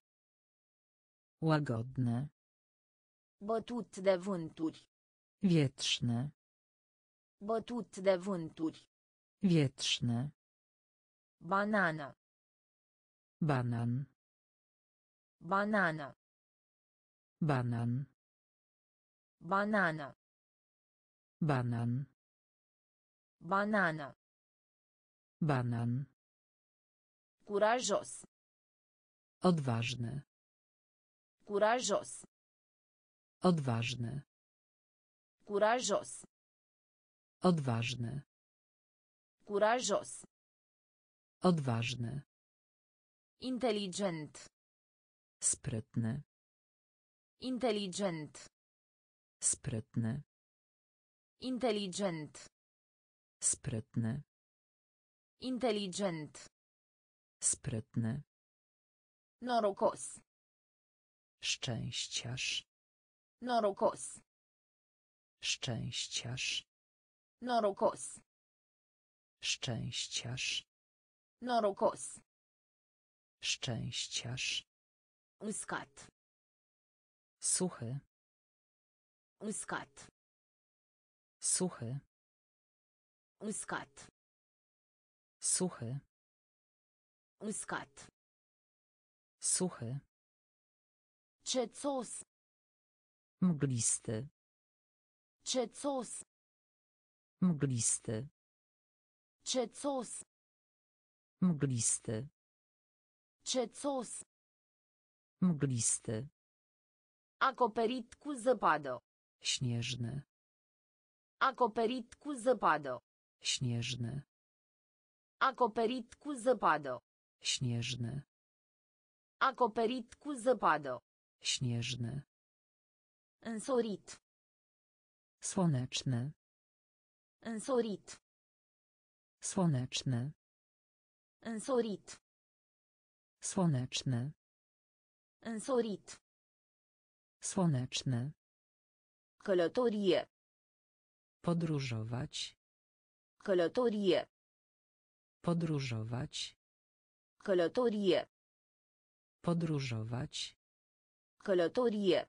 Łagodne. Bătut de vânturi. Wietrzne. Bătut de vânturi. Wietrzne. Banană. Banan. Banană. Banan. Banană. Banan. Banană. Banan. Curajos. Odważny. Curajos. Odważny. Curajos. Odważny. Curajos. Odważny. Inteligent. Sprytny. Inteligent. Sprytny. Inteligent. Sprytny. Inteligent. Sprytny. Norocos. Szczęściarz. Norocos. Szczęściarz. Norocos. Szczęściarz. Norocos. Szczęściarz. Uscat. Suchy. Uscat. Suchy. Uscat. Suchy. Uscat. Suchy. Cețos. Mglisty. Cețos. Mglisty. Cețos. Mglisty. Cețos. Mglisty. Acoperit cu zăpadă. Śnieżny. Acoperit cu zăpadă. Śnieżny. Acoperit cu zăpadă. Śnieżny. Acoperit cu zăpadă. Śnieżny. Însorit. Słoneczny. Însorit. Słoneczny. Însorit. Słoneczny. Însorit. Słoneczny. Călătorie. Podróżować. Călătorie. Podróżować. Călătorie. Podróżować. Călătorie.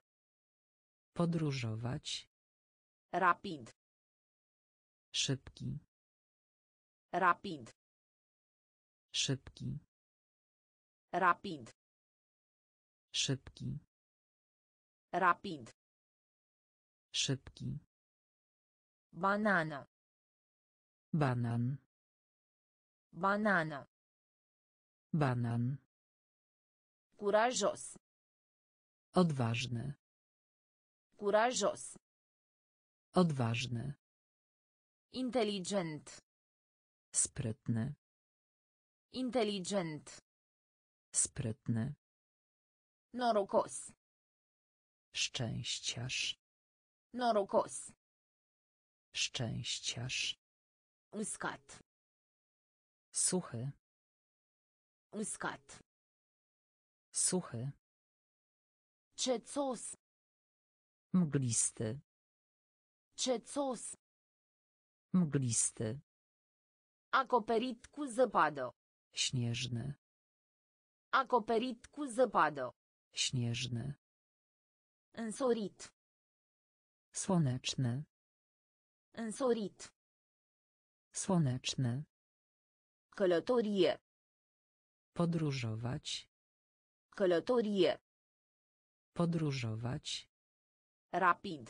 Podróżować. Rapid. Szybki. Rapid. Szybki. Rapid. Szybki. Rapid. Szybki. Banană. Banan. Banană. Banan. Curajos. Odważny. Curajos. Odważny. Inteligent. Sprytny. Inteligent. Sprytny. Norocos. Szczęściarz. Norocos. Szczęściarz. Uscat. Suchy. Uscat. Suchy. Cețos. Mglisty. Cețos. Mglisty. Acoperit cu zăpadă. Śnieżny. Acoperit cu zăpadă. Śnieżny. Însorit. Słoneczny. Însorit. Słoneczny. Călătorie. Podróżować. Călătorie. Podróżować. Rapid.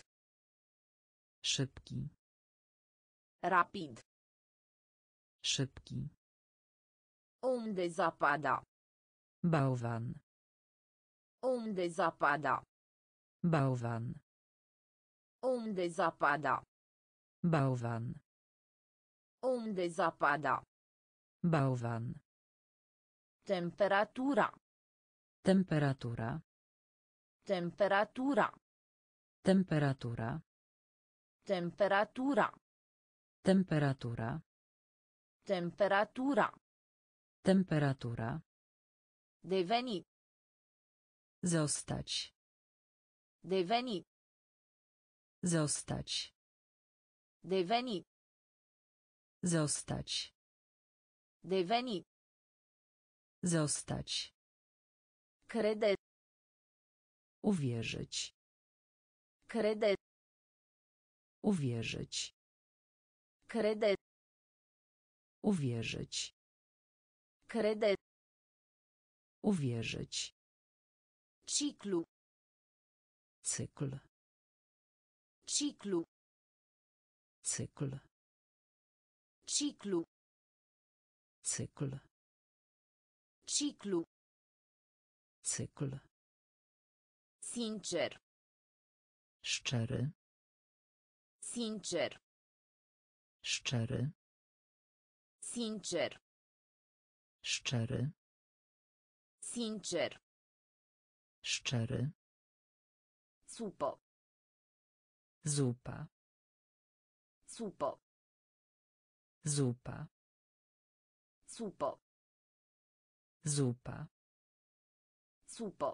Szybki. Rapid. Szybki. Unde zapada. Bałwan. Unde zapada. Bałwan. Unde zapada. Bałwan. Unde zapada. Bałwan. Temperatura. Temperatura. Temperatura. Temperatura. Temperatura. Temperatura. Temperatura. Temperatura. Deveni. Zostać. Deveni. Zostać. Deveni. Zostać. Deveni. Zostać. Crede. Uwierzyć. Crede. Uwierzyć. Crede. Uwierzyć. Crede. Uwierzyć. Ciclu. Cykl. Ciclu. Cykl. Ciclu. Cykl. Ciclu. Cykl. Sincer. Szczery. Sincer. Szczery. Sincer. Szczery. Sincer. Szczery. Supo. Zupa. Supo. Zupa. Supo. Zupa. Supo.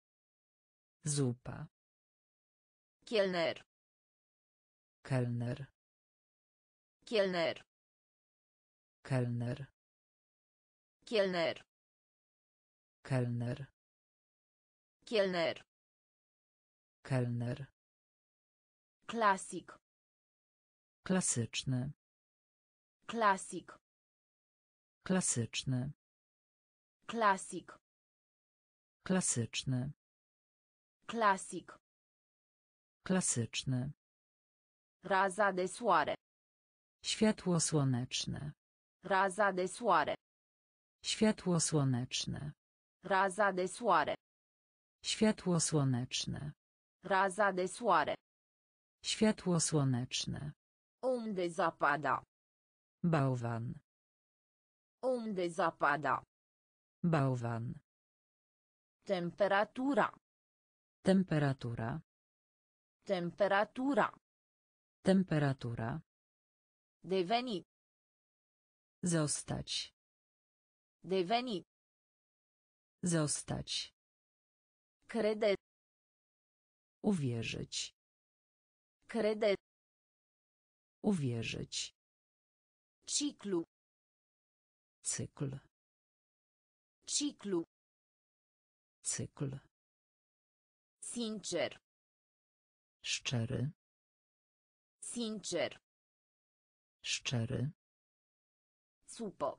Zupa. Kielner. Kelner. Kielner. Kelner. Kielner. Kelner. Kielner. Kelner. Klasik. Klasyczny. Klasik. Klasyczny. Klasik. Klasyczny. Klasik. Klasyczny. Raza de soare. Światło słoneczne. Raza de soare. Światło słoneczne. Raza de soare. Światło słoneczne. Raza de soare. Światło słoneczne. Unde zapada. Bałwan. Unde zapada. Bałwan. Temperatura. Temperatura. Temperatura. Temperatura. Deveni. Zostać. Deveni. Zostać. Crede. Uwierzyć. Crede. Uwierzyć. Ciclu. Cykl. Ciclu. Cykl. Sincer. Szczery. Sincer. Szczery. Supo.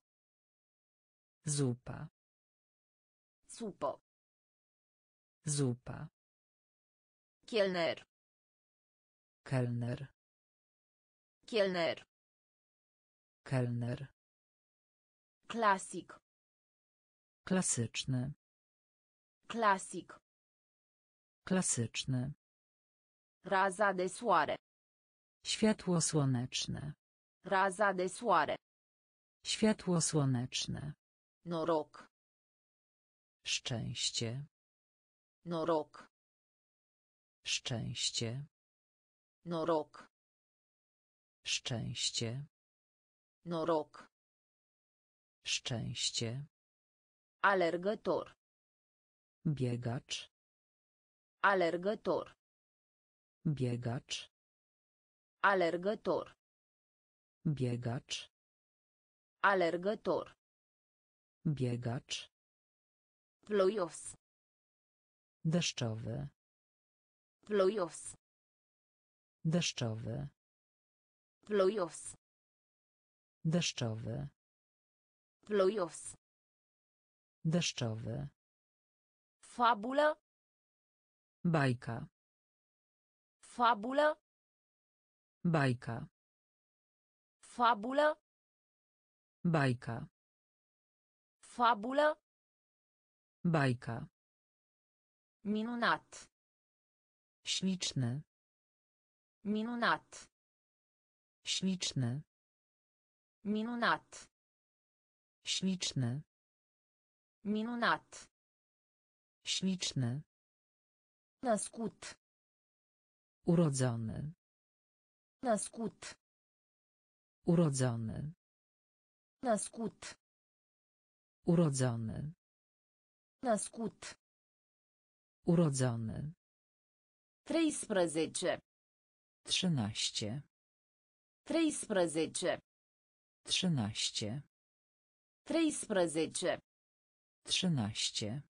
Zupa. Supo. Zupa. Kielner. Kelner. Kielner. Kelner. Klasik. Klasyczny. Klasik. Klasyczny. Raza de soare. Światło słoneczne. Raza de soare. Światło słoneczne. Noroc. Szczęście. Noroc. Szczęście. Noroc. Szczęście. Noroc. Szczęście. Alergător. Biegacz. Alergător. Biegacz. Alergător. Biegacz. Alergător. Biegacz. Ploios. Deszczowy. Ploios. Deszczowy. Ploios. Deszczowy. Ploios. Deszczowy. Fabulă. Bajka. Fabulă. Bajka. Fabulă. Bajka. Fabulă. Bajka. Minunat. Śliczny. Minunat. Śliczny. Minunat. Śliczny. Minunat. Śliczny. Născut. Urodzony. Născut. Urodzony. Născut. Urodzony. Născut. Urodzony. 13. 13. 13. 13. 13. 13.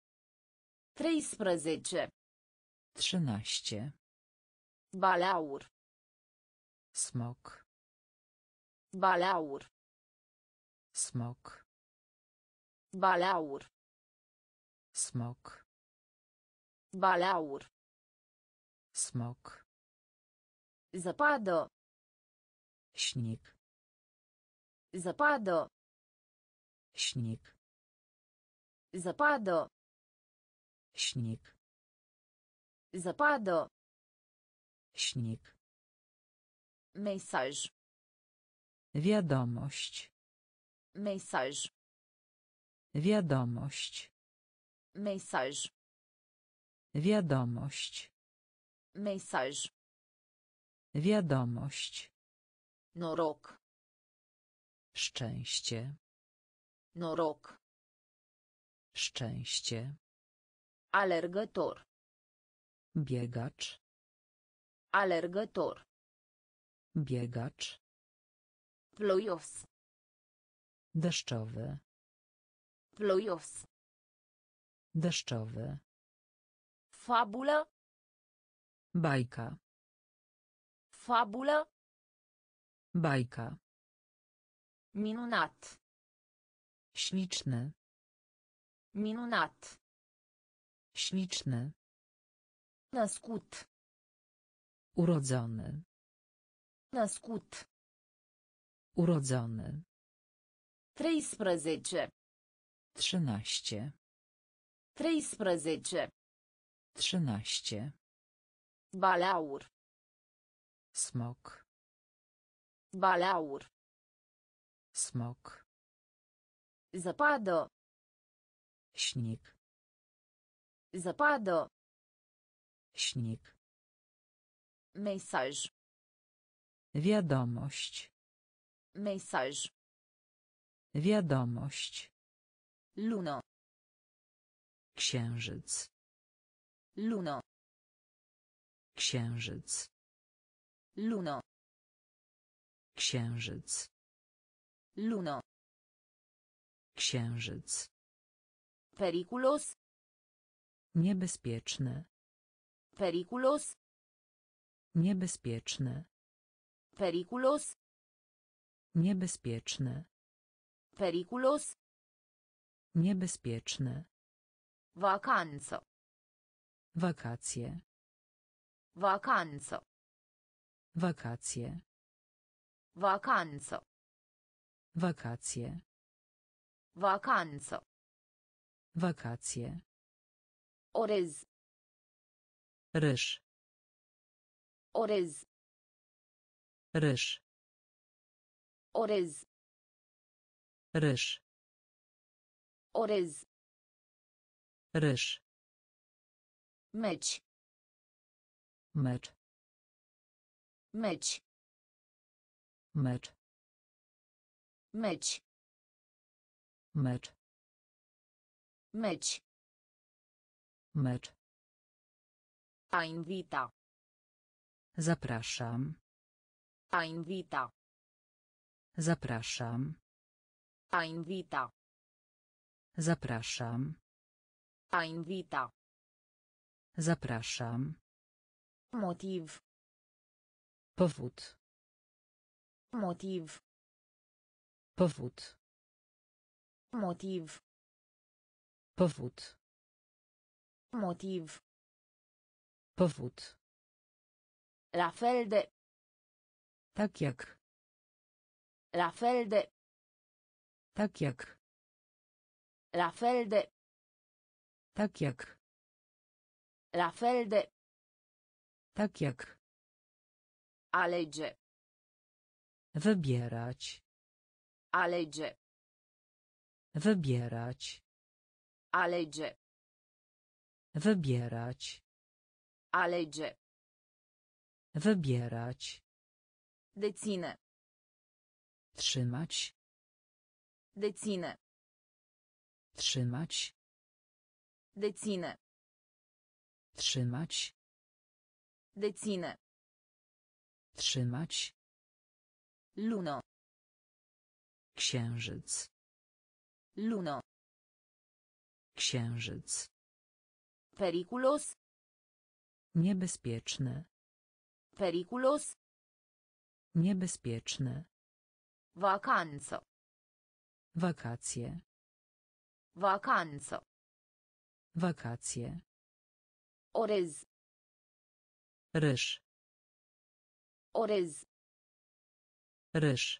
13. 13. Balaur. Smok. Balaur. Smok. Balaur. Smok. Balaur. Smok. Zăpadă. Śnieg. Zăpadă. Śnieg. Zăpadă. Śnieg. Zăpadă. Śnieg. Mesaj. Wiadomość. Mesaj. Wiadomość. Mesaj. Wiadomość. Mesaj. Wiadomość. Noroc. Szczęście. Noroc. Szczęście. Alergător. Biegacz. Alergător. Biegacz. Ploios. Deszczowy. Ploios. Deszczowy. Fabulă. Bajka. Fabulă. Bajka. Minunat. Śliczny. Minunat. Śliczny. Născut. Urodzony. Născut. Urodzony. 13. 13. 13. 13. Balaur. Smok. Balaur. Smok. Zăpadă. Śnieg. Zăpadă. Śnieg. Mesaj. Wiadomość. Mesaj. Wiadomość. Lună. Księżyc. Lună. Księżyc. Lună. Księżyc. Lună. Księżyc. Periculos. Niebezpieczny. Periculos. Niebezpieczny. Periculos. Niebezpieczny. Periculos. Niebezpieczny. Vacanță. Wakacje. Vacanță. Wakacje. Vacanță. Wakacje. Vacanță. Wakacje. Orez. Ryż. Orez. Ryż. Orez. Ryż. Orez. Ryż. Meci. Mecz. Meci. Mecz. Meci. Mecz. Meci. Mecz. A invita. Zapraszam. A invita. Zapraszam. A invita. Zapraszam. A invita. Zapraszam. Motiv. Powód. Motiv. Powód. Motiv. Powód. Motiv. Powód. La fel de. Tak jak. La fel de. Tak jak. La fel de. Tak jak. La fel de. Tak jak. Alege. Wybierać. Alege. Wybierać. Alege. Wybierać. Alege. Wybierać. Deține. Trzymać. Deține. Trzymać. Deține. Trzymać. Deține. Trzymać. Lună. Księżyc. Lună. Księżyc. Periculos. Niebezpieczny. Periculos. Niebezpieczny. Vacanță. Wakacje. Vacanță. Wakacje. Orez. Ryż. Orez. Ryż.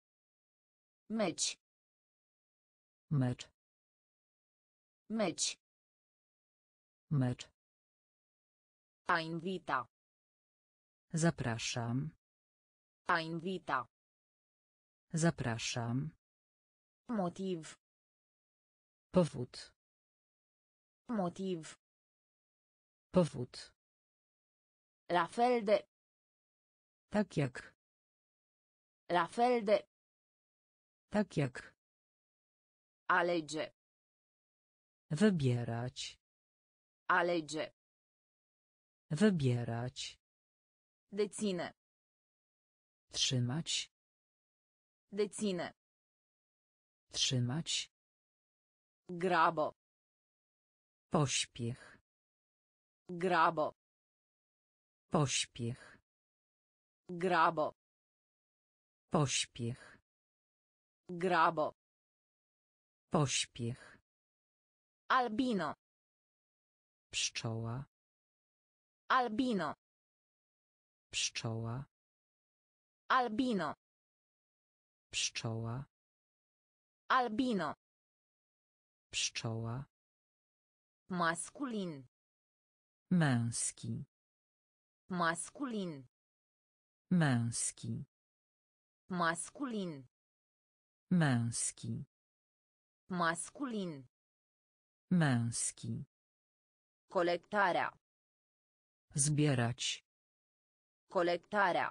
Meci. Mecz. Meci. Mecz. A invita. Zapraszam. A invita. Zapraszam. Motiv. Powód. Motiv. Powód. La fel de. Tak jak. La fel de. Tak jak. Alege. Wybierać. Alege. Wybierać. Deține. Trzymać. Deține. Trzymać. Grabă. Pośpiech. Grabă. Pośpiech. Grabă. Pośpiech. Grabă. Pośpiech. Albino. Pszczoła. Albino. Pszczoła. Albino. Pszczoła. Albino. Pszczoła. Masculin. Męski. Masculin. Męski. Masculin. Męski. Masculin. Męski. Colectarea. Zbierać. Colectarea.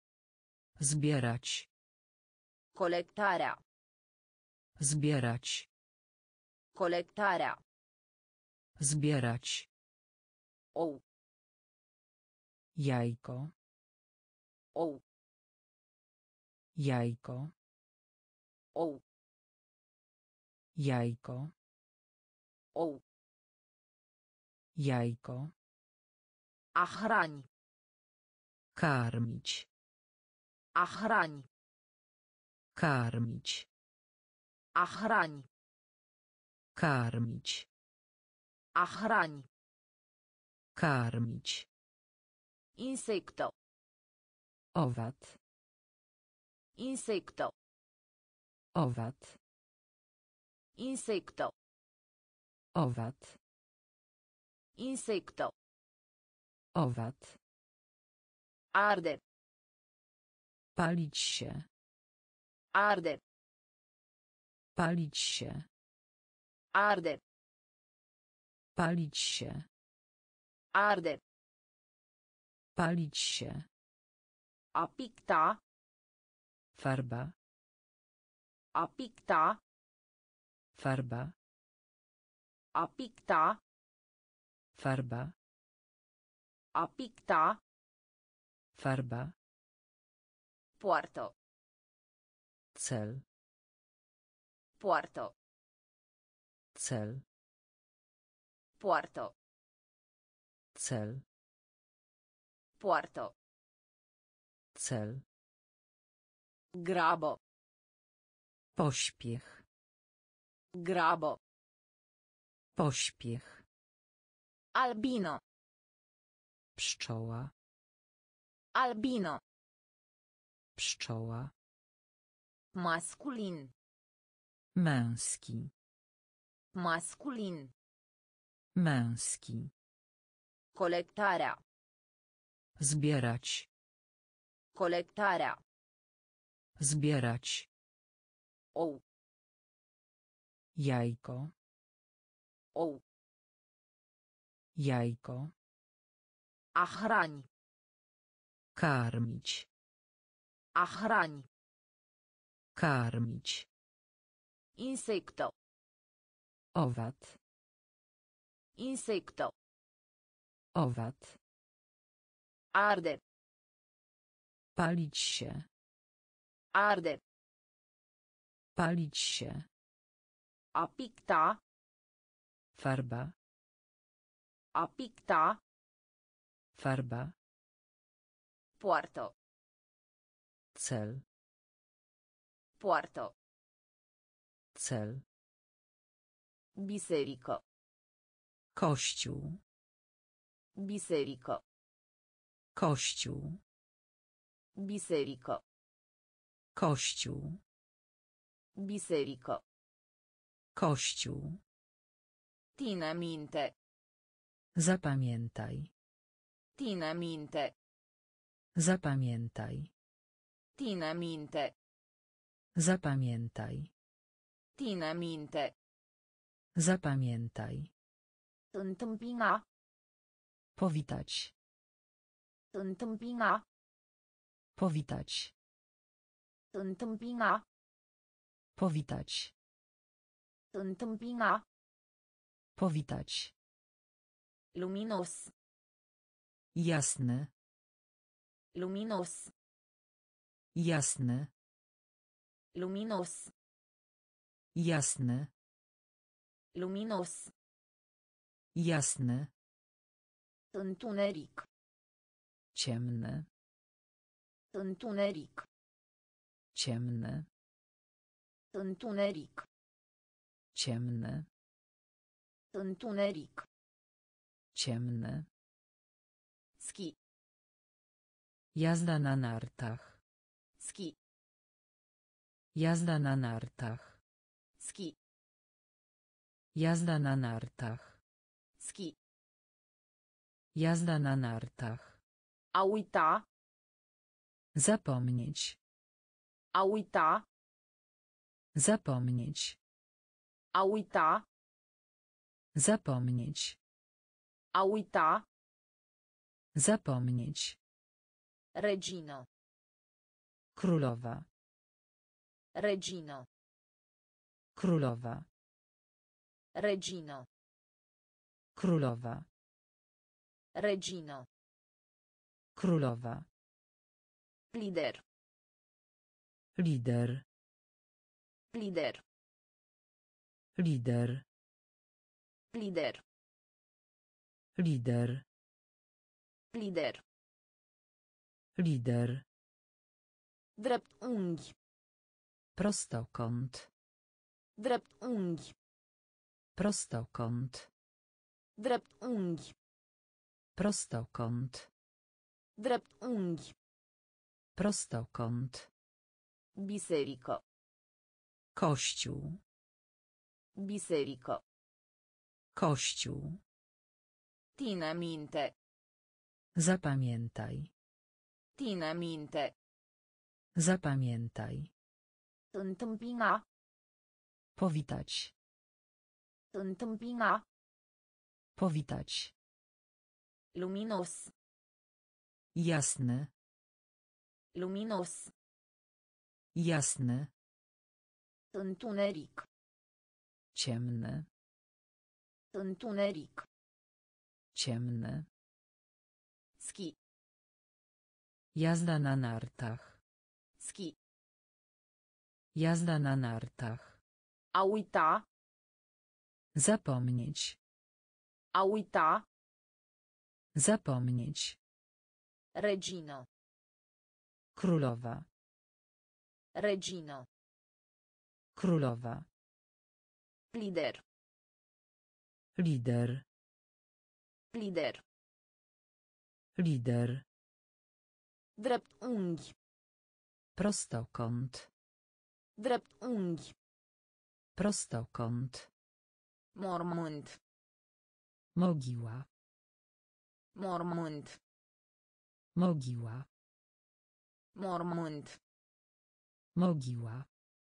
Zbierać. Colectarea. Zbierać. Colectarea. Zbierać. Ou. Jajko. Ou. Jajko. Ou. Jajko. Ou. Jajko. A hrani. Karmić. A hrani. Karmić. A hrani. Karmić. A hrani. Karmić. Insecto. Owad. Insecto. Owad. Insecto. Owad. Insecto. Owad. Arde. Palić się. Arde. Palić się. Arde. Palić się. Arde. Palić się. A picta. Farba. A picta. Farba. A picta. Farba. A picta. Farba. Poartă. Cel. Poartă. Cel. Poartă. Cel. Poartă. Cel. Grabă. Pośpiech. Grabă. Pośpiech. Albino. Pszczoła. Albino. Pszczoła. Masculin. Męski. Masculin. Męski. Colectarea. Zbierać. Colectarea. Zbierać. Ou. Jajko. Ou. Jajko. A hrani. Karmić. A hrani. Karmić. Insecto. Owad. Insecto. Owad. Arde. Palić się. Arde. Palić się. A picta. Farba. A picta. Farba. Puerto. Cel. Puerto. Cel. Biserico. Kościół. Biserico. Kościół. Biserico. Kościół. Biserico. Kościół. Ține minte. Zapamiętaj. Ține minte. Zapamiętaj. Ține minte. Zapamiętaj. Ține minte. Zapamiętaj. Întâmpina. Powitać. Întâmpina. Powitać. Întâmpina. Powitać. Întâmpina. Powitać. Luminos. Jasny. Luminos. Jasny. Luminos. Jasny. Luminos. Jasny. Întuneric. Ciemny. Întuneric. Ciemny. Întuneric. Ciemny. Întuneric. Ciemny. Ski. Jazda na nartach. Ski. Jazda na nartach. Ski. Jazda na nartach. Ski. Jazda na nartach. A uita. Zapomnieć. A uita. Zapomnieć. A uita. Zapomnieć. A uita. Zapomnieć. Regino. Królowa. Regino. Królowa. Regino. Królowa. Regino. Królowa. Lider. Lider. Lider. Lider. Lider. Lider. Lider. Lider. Dreptunghi. Prostokąt. Dreptunghi. Prostokąt. Dreptunghi. Prostokąt. Dreptunghi. Prostokąt. Biserico. Kościół. Biserico. Kościół. Ține minte. Zapamiętaj. Ține minte. Zapamiętaj. Întâmpina. Powitać. Întâmpina. Powitać. Luminos. Jasny. Luminos. Jasny. Întuneric. Ciemny. Întuneric. Ciemny. Ski. Jazda na nartach. Ski. Jazda na nartach. A uita. Zapomnieć. A uita. Zapomnieć. Regino. Królowa. Regino. Królowa. Lider. Lider. Lider. Lider. Dreptunghi. Prostokąt. Dreptunghi. Prostokąt. Mormânt. Mogiła. Mormânt. Mogiła. Mormânt. Mogiła.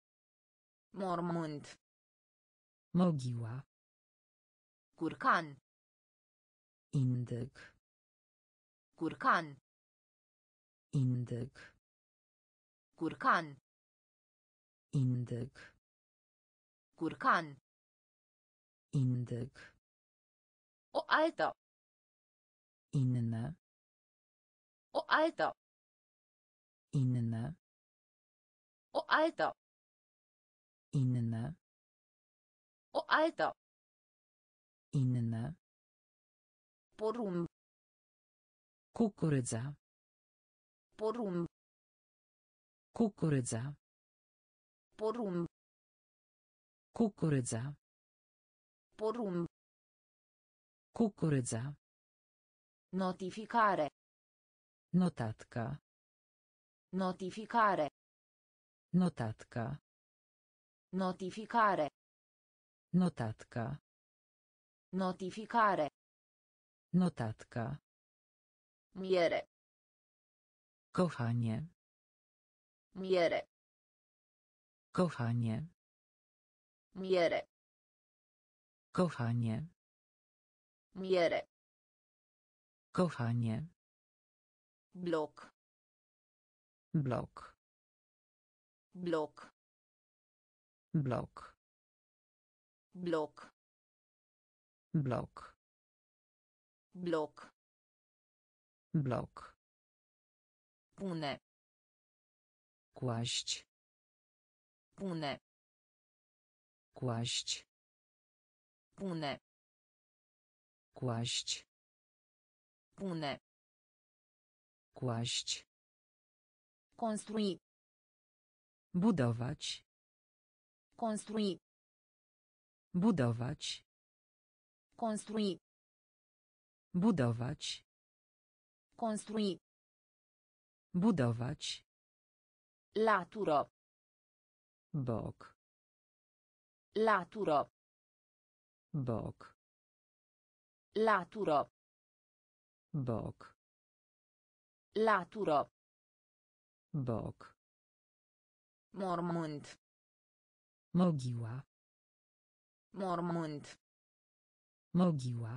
Mormânt. Mogiła. Curcan. Indyk. Curcan. Indyk. Curcan. Indyk. Curcan. Indyk. O altă. Inne. O altă. Inne. O altă. Inne. O altă. Inne. Porumb. Kukurydza. Porumb. Kukurydza. Porumb. Kukurydza. Porumb. Kukurydza. Notificare. Notatka. Notificare. Notatka. Notificare. Notatka. Notificare. Notatka. Miere. Kochanie. Miere. Kochanie. Miere. Kochanie. Miere. Kochanie. Bloc. Blok. Bloc. Blok. Bloc. Blok. Bloc. Blok. Pune. Kłaść. Pune. Kłaść. Pune. Kłaść. Pune. Kłaść. Construi. Budować. Construi. Budować. Construi. Budować. Construi. Budować. Latură. Bok. Latură. Bok. Latură. Bok. Latură. Bok. Mormânt. Mogiła. Mormânt. Mogiła.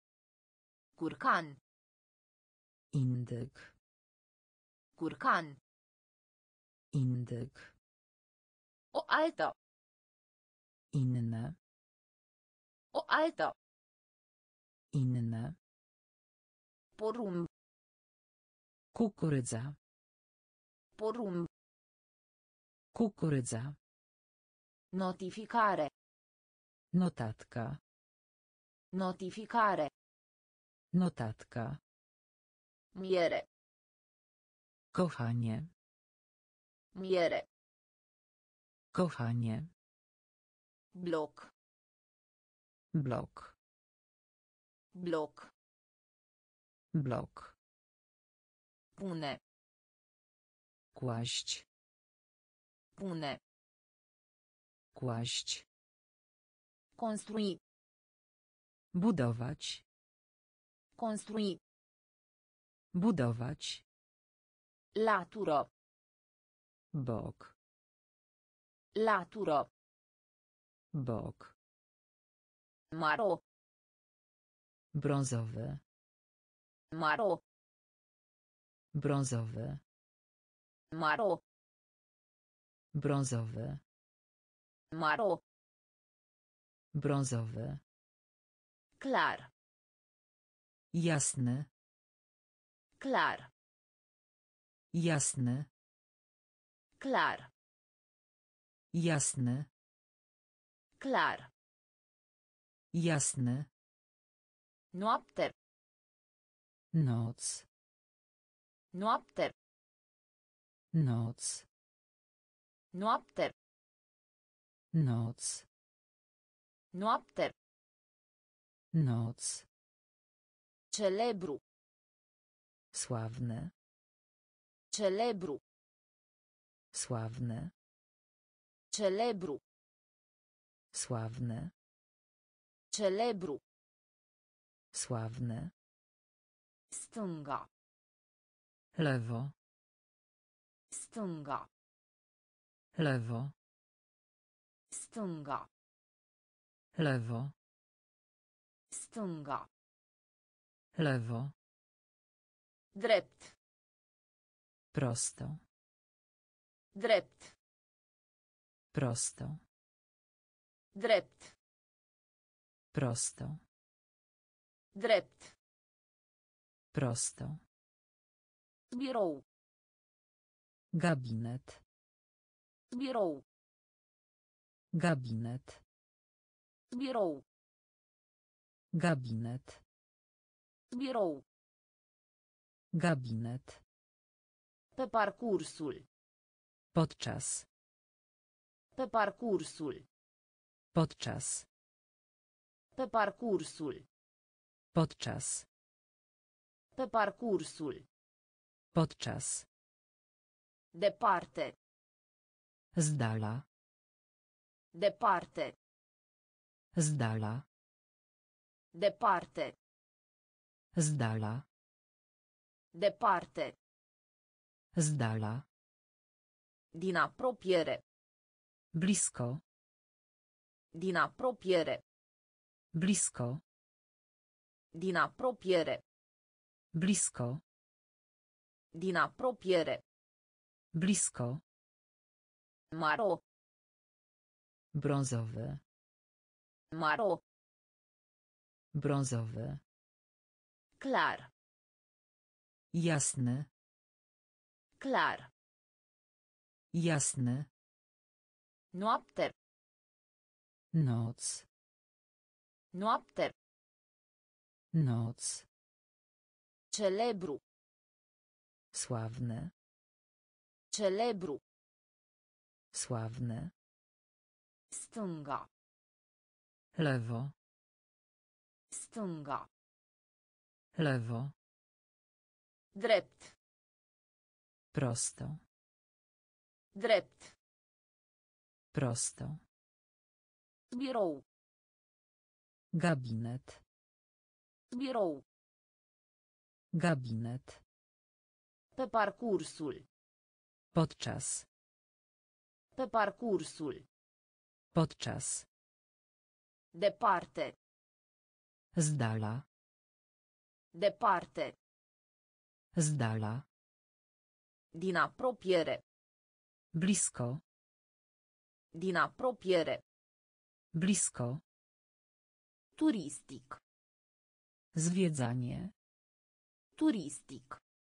Curcan. Indyk. Curcan. Indyk. O altă. Inne. O altă. Inne. Porumb. Kukurydza. Porumb. Kukurydza. Notificare. Notatka. Notificare. Notatka. Miere. Kochanie. Miere. Kochanie. Bloc. Blok. Bloc. Blok. Pune. Kłaść. Pune. Kłaść. Construi. Budować. Construi. Budować. Latură. Bok. Latură. Bok. Maro. Brązowy. Maro. Brązowy. Maro. Brązowy. Maro. Brązowy. Clar. Jasny. Clar. Jasny. Clar. Jasny. Clar. Jasny. Noapte. Noc. Noapte. Noc. Noapte. Noc. Noapte. Noc. Celebru. Sławny. Celebru. Sławny. Celebru. Sławny. Celebru. Sławny. Stânga. Lewo. Stânga. Lewo. Stânga. Lewo. Stânga. Lewo. Drept. Prosto. Drept. Prosto. Drept. Prosto. Drept. Prosto. Birou. Gabinet. Birou. Gabinet. Birou. Gabinet. Birou. Gabinet. Pe parcursul. Podczas. Pe parcursul. Podczas. Pe parcursul. Podczas. Pe parcursul. Podczas. Departe. Z dala. Departe. Z dala. Departe. Z dala. Departe. Z dala. Din apropiere. Blisko. Din apropiere. Blisko. Din apropiere. Blisko. Din apropiere. Blisko. Maro. Brązowy. Maro. Brązowy. Clar. Jasny. Clar. Jasny. Noapte. Noc. Noapte. Noc. Celebru. Sławny. Celebru. Sławny. Stânga. Lewo. Stânga. Lewo. Drept. Prosto. Drept. Prosto. Birou. Gabinet. Birou. Gabinet. Pe parcursul. Podczas. Pe parcursul. Podczas. Departe. Z dala. Departe. Z dala. Din apropiere. Blisko. Din apropiere. Blisko. Turistic. Zwiedzanie. Turistic.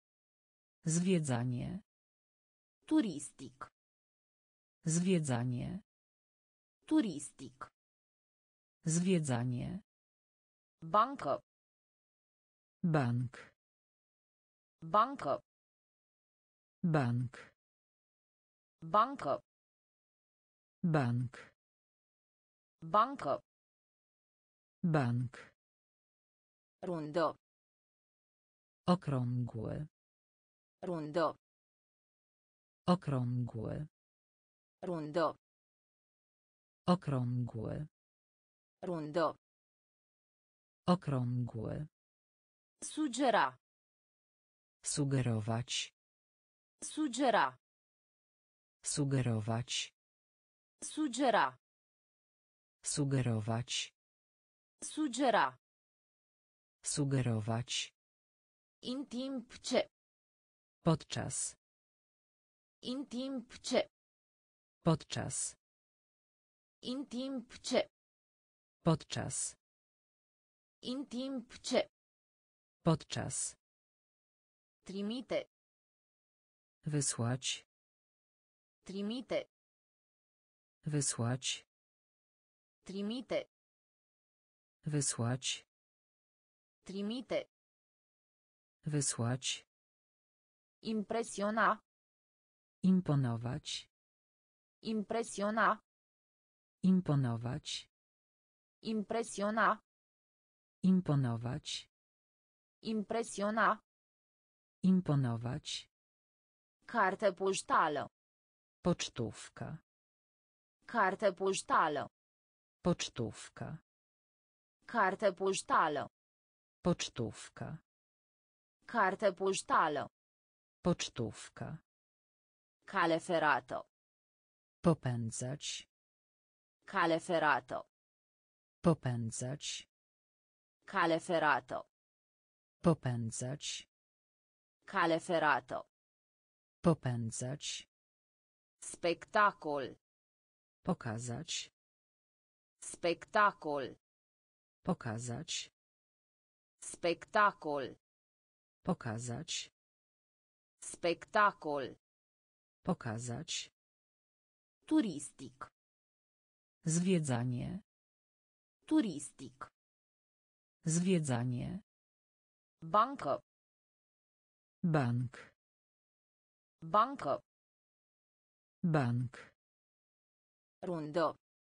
Zwiedzanie. Turistic. Zwiedzanie. Turistic. Zwiedzanie. Bancă. Bank. Bancă. Bank. Bancă. Bank. Bancă. Bank. Rundă. Okrągły. Rundă. Okrągły. Rundă. Okrągły. Rundă. Okrągły. Sugera. Sugerować. Sugera. Sugerować. Sugera. Sugerować. Sugera. Sugerować. În timp ce. Podczas. În timp ce. Podczas. În timp ce. Podczas. În timp ce. Podczas. Trimite. Wysłać. Trimite. Wysłać. Trimite. Wysłać. Trimite. Wysłać. Impresiona. Imponować. Impresiona. Imponować. Impresiona. Imponować. Impresiona. Imponować. Carte poștală. Pocztówka. Carte poștală. Pocztówka. Carte poștală. Pocztówka. Carte poștală. Pocztówka. Cale ferată. Popędzać. Cale ferată. Popędzać. Cale ferată. Popędzać. Cale ferată. Popędzać. Spectacol. Pokazać. Spectacol. Pokazać. Spectacol. Pokazać. Spectacol. Pokazać. Turistic. Zwiedzanie. Turistic. Zwiedzanie. Bancă. Bank. Bancă. Bank. Rundă.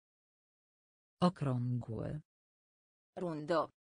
Okrągły. Rundă.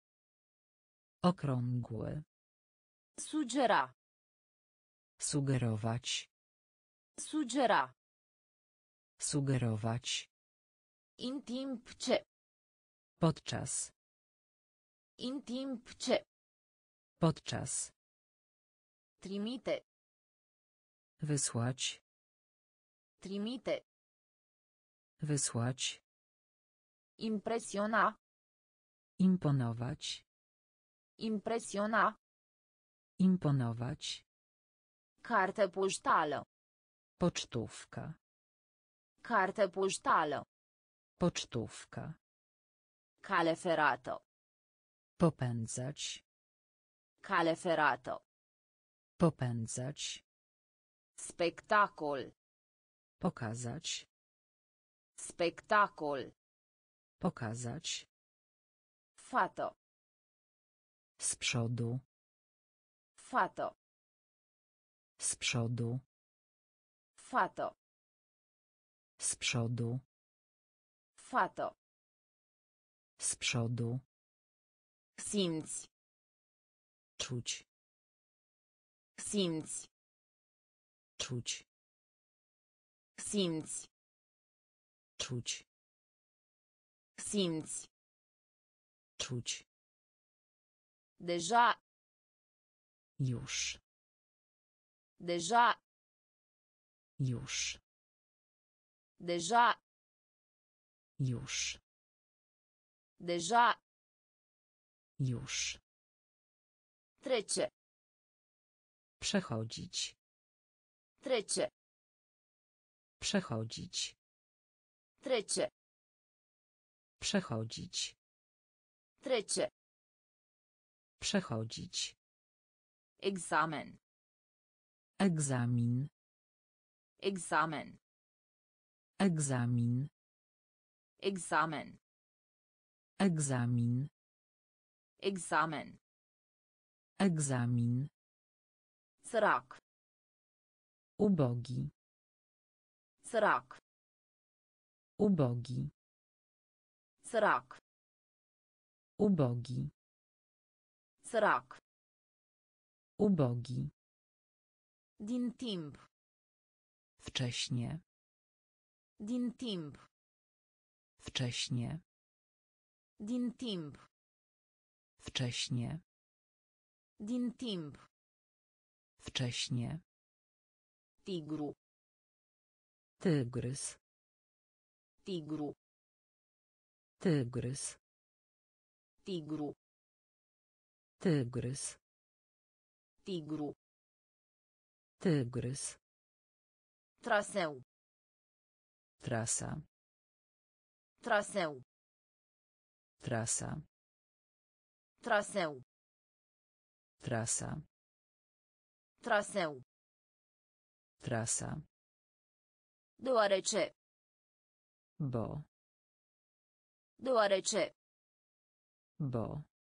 Okrągły. Sugera. Sugerować. Sugera. Sugerować. În timp ce. Podczas. În timp ce. Podczas. Trimite. Wysłać. Trimite. Wysłać. Impresiona. Imponować. Impresiona. Imponować. Carte poștală. Pocztówka. Carte poștală. Pocztówka. Cale ferată. Popędzać. Cale ferată. Popędzać. Spectacol. Pokazać. Spectacol. Pokazać. Fată. Z przodu. Fată. Z przodu. Fată. Z przodu. Fată. Z przodu. Simți. Czuć. Simți. Czuć. Simți. Czuć. Simți. Czuć. Deja. Już. Deja. Już. Deja. Już. Deja. Już. Trece. Przechodzić. Trece. Przechodzić. Trece. Przechodzić. Trece. Przechodzić. Examen. Egzamin. Examen. Egzamin. Examen. Egzamin. Examen. Egzamin. Sărac. Ubogi. Sărac. Ubogi. Sărac. Ubogi. Sărac. Ubogi. Din timp. Wcześnie. Din timp. Wcześnie. Din timp. Wcześnie. Din timp. Wcześnie. Tigru. Tygrys. Tigru. Tygrys. Tigru. Tygrys. Tigru. Tygrys. Traseu. Trasa. Traseu. Trasa. Traseu. Trasa. Traseu. Trasa. Deoarece. Bo. Deoarece. Bo.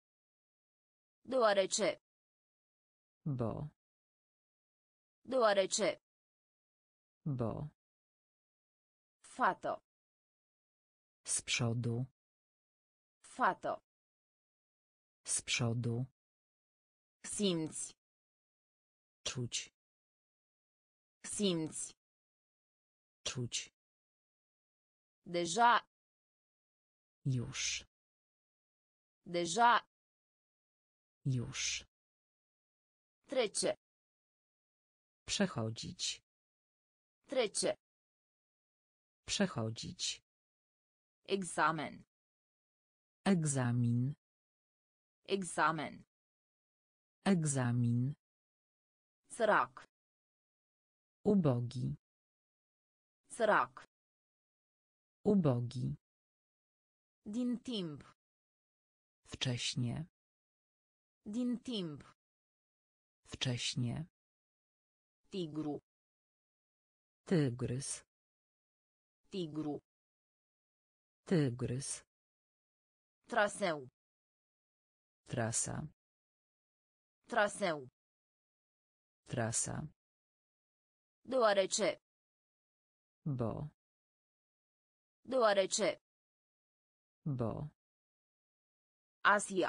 Deoarece. Bo. Deoarece. Bo. Fată. Z przodu. Fată. Z przodu. Simți. Czuć. Simți. Czuć. Deja. Już. Deja. Już. Trece. Przechodzić. Trece. Przechodzić. Egzamen. Egzamin. Egzamen. Egzamin. Sărac. Ubogi. Sărac. Ubogi. Din timp. Wcześnie. Din timp. Wcześnie. Tigru. Tygrys. Tigru. Tygrys. Traseu. Trasa. Traseu. Trasa. Deoarece. Bo. Deoarece. Bo. Asia.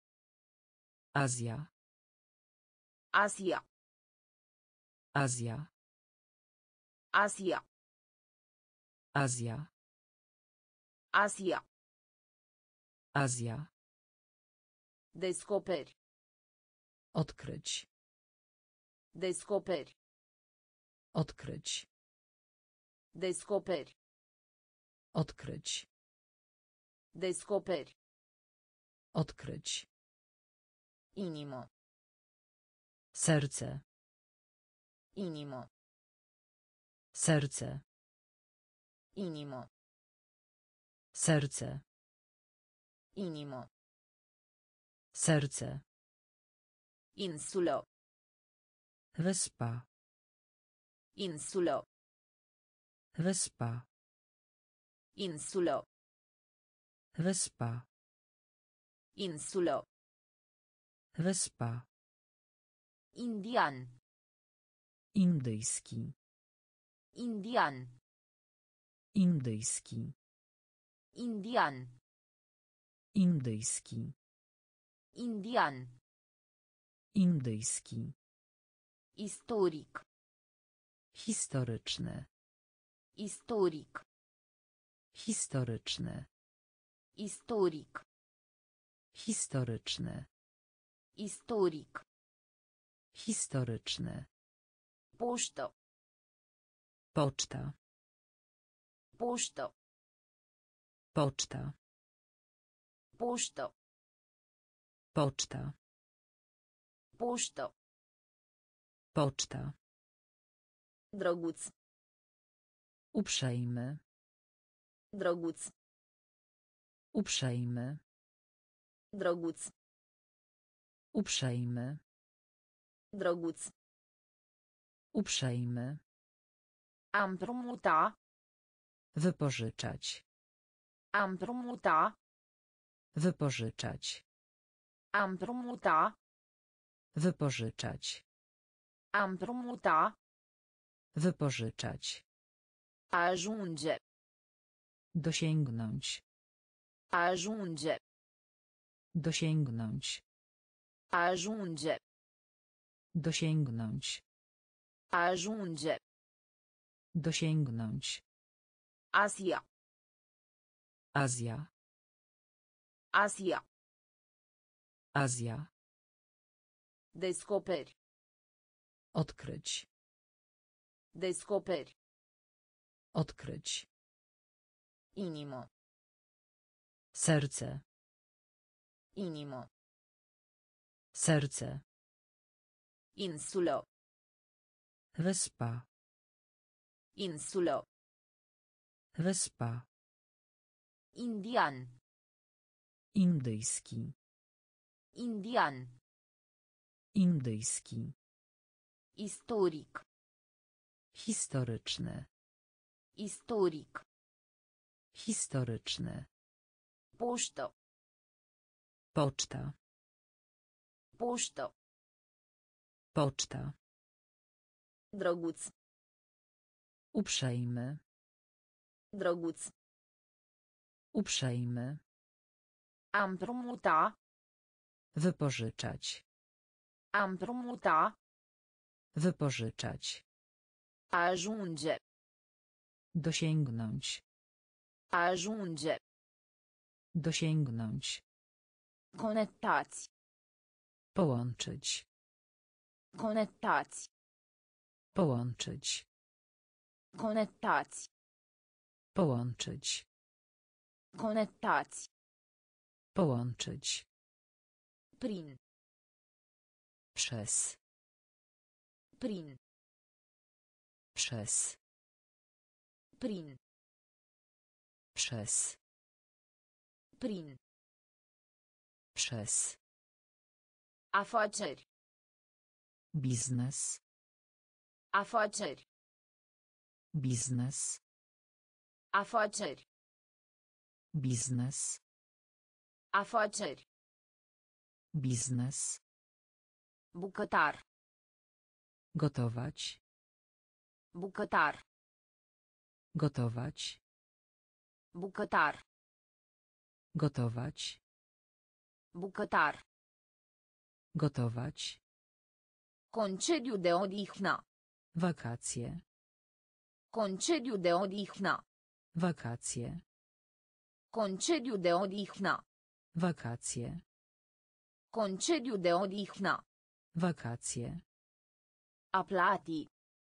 Azja. Asia. Azja. Asia. Azja. Asia. Azja. Descoperi. Odkryć. Descoperi. Odkryć. Descoperi. Odkryć. Descoperi. Odkryć. Inimo. Serce. Inimo. Serce. Inimo. Serce. Inimo. Serce. Insulo. Wyspa. Insulo. Wyspa. Insulo. Wyspa. Insulo. Wyspa. Indian. Indyjski. Indian. Indyjski. Indian. Indyjski. Indian. Indyjski. Istoric. Historyczny. Istoric. Historyczny. Istoric. Historyczny. Istoric. Historyczny. Pošto. Poczta. Pošto. Poczta. Pošto. Poczta. Pošto. Poczta. Drăguț. Uprzejmy. Drăguț. Uprzejmy. Drăguț. Uprzejmy. Drăguț. Uprzejmy. A împrumuta. Wypożyczać. A împrumuta. Wypożyczać. A împrumuta. Wypożyczać. A împrumuta. Wypożyczać. A ajunge. Dosięgnąć. A ajunge. Dosięgnąć. A ajunge. Dosięgnąć. A ajunge. Dosięgnąć. Asia. Azja. Asia. Azja. Descoperi. Odkryć. Descoperi. Odkryć. Inimo. Serce. Inimo. Serce. Insulo. Wyspa. Insulo. Wyspa. Indian. Indyjski. Indian. Indyjski. Istoric. Historyczny. Istoric. Historyczny. Pošto. Poczta. Pošto. Poczta. Drăguț. Uprzejmy. Drăguț. Uprzejmy. A împrumuta. Wypożyczać. A împrumuta. Wypożyczać. A ajunge. Dosięgnąć. A ajunge. Dosięgnąć. Conectați. Połączyć. Conectați. Połączyć. Conectați. Połączyć. Conectați. Połączyć. Prin. Przez. Prin. Przez. Prin. Przez. Prin. Przez. Afaceri. Biznes. Afaceri. Biznes. Afaceri. Biznes. Afaceri. Biznes. Bucătar. Gotować. Bucătar. Gotować. Bucătar. Gotować. Bucătar. Gotować. Concediu de odihnă. Wakacje. Concediu de odihnă. Wakacje. Concediu de odihnă. Wakacje. Concediu de odihnă. Wakacje. A plati.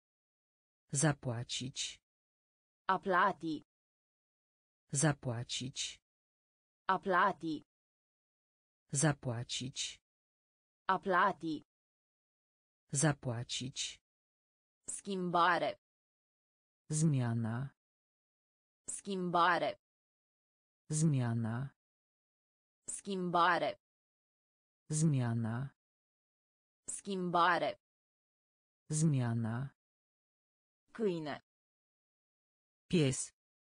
Zapłacić. A plati. Zapłacić. A plati. Zapłacić. A plati. Zapłacić. Schimbare. Zmiana. Schimbare. Zmiana. Schimbare. Zmiana. Schimbare. Zmiana. Câine. Pies.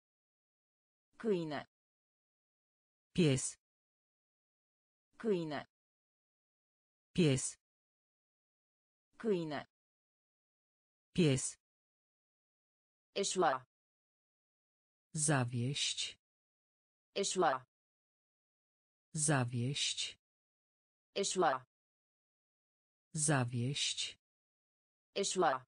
Câine. Pies. Câine. Pies. Câine. Pies. Eșua. Zawieść. Eșua. Zawieść. Eșua. Zawieść. Eșua.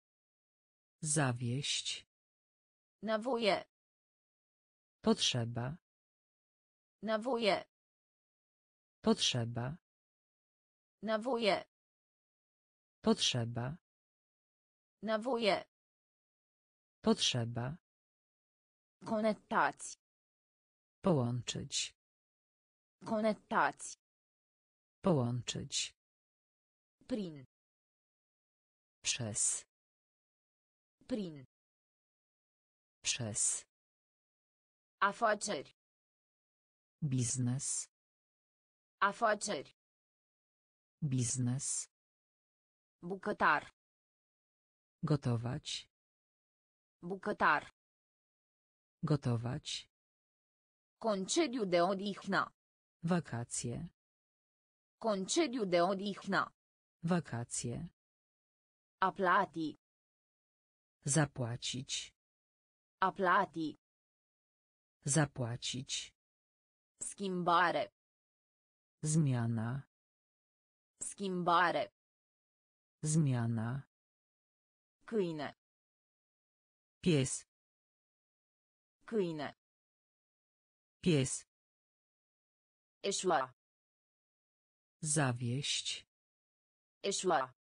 Zawieść. Nevoie. Potrzeba. Nevoie. Potrzeba. Nevoie. Potrzeba. Nevoie. Potrzeba. Conectați. Połączyć. Conectați. Połączyć. Prin. Przez. Prin. Przez. Afaceri. Biznes. Afaceri. Biznes. Bucătar. Gotować. Bucătar. Gotować. Concediu de odihnă. Wakacje. Concediu de odihnă. Wakacje. A plati. Zapłacić. A plati. Zapłacić. Schimbare. Zmiana. Schimbare. Zmiana. Câine. Pies. Câine. Pies. Eșua. Zawieść. Eșua.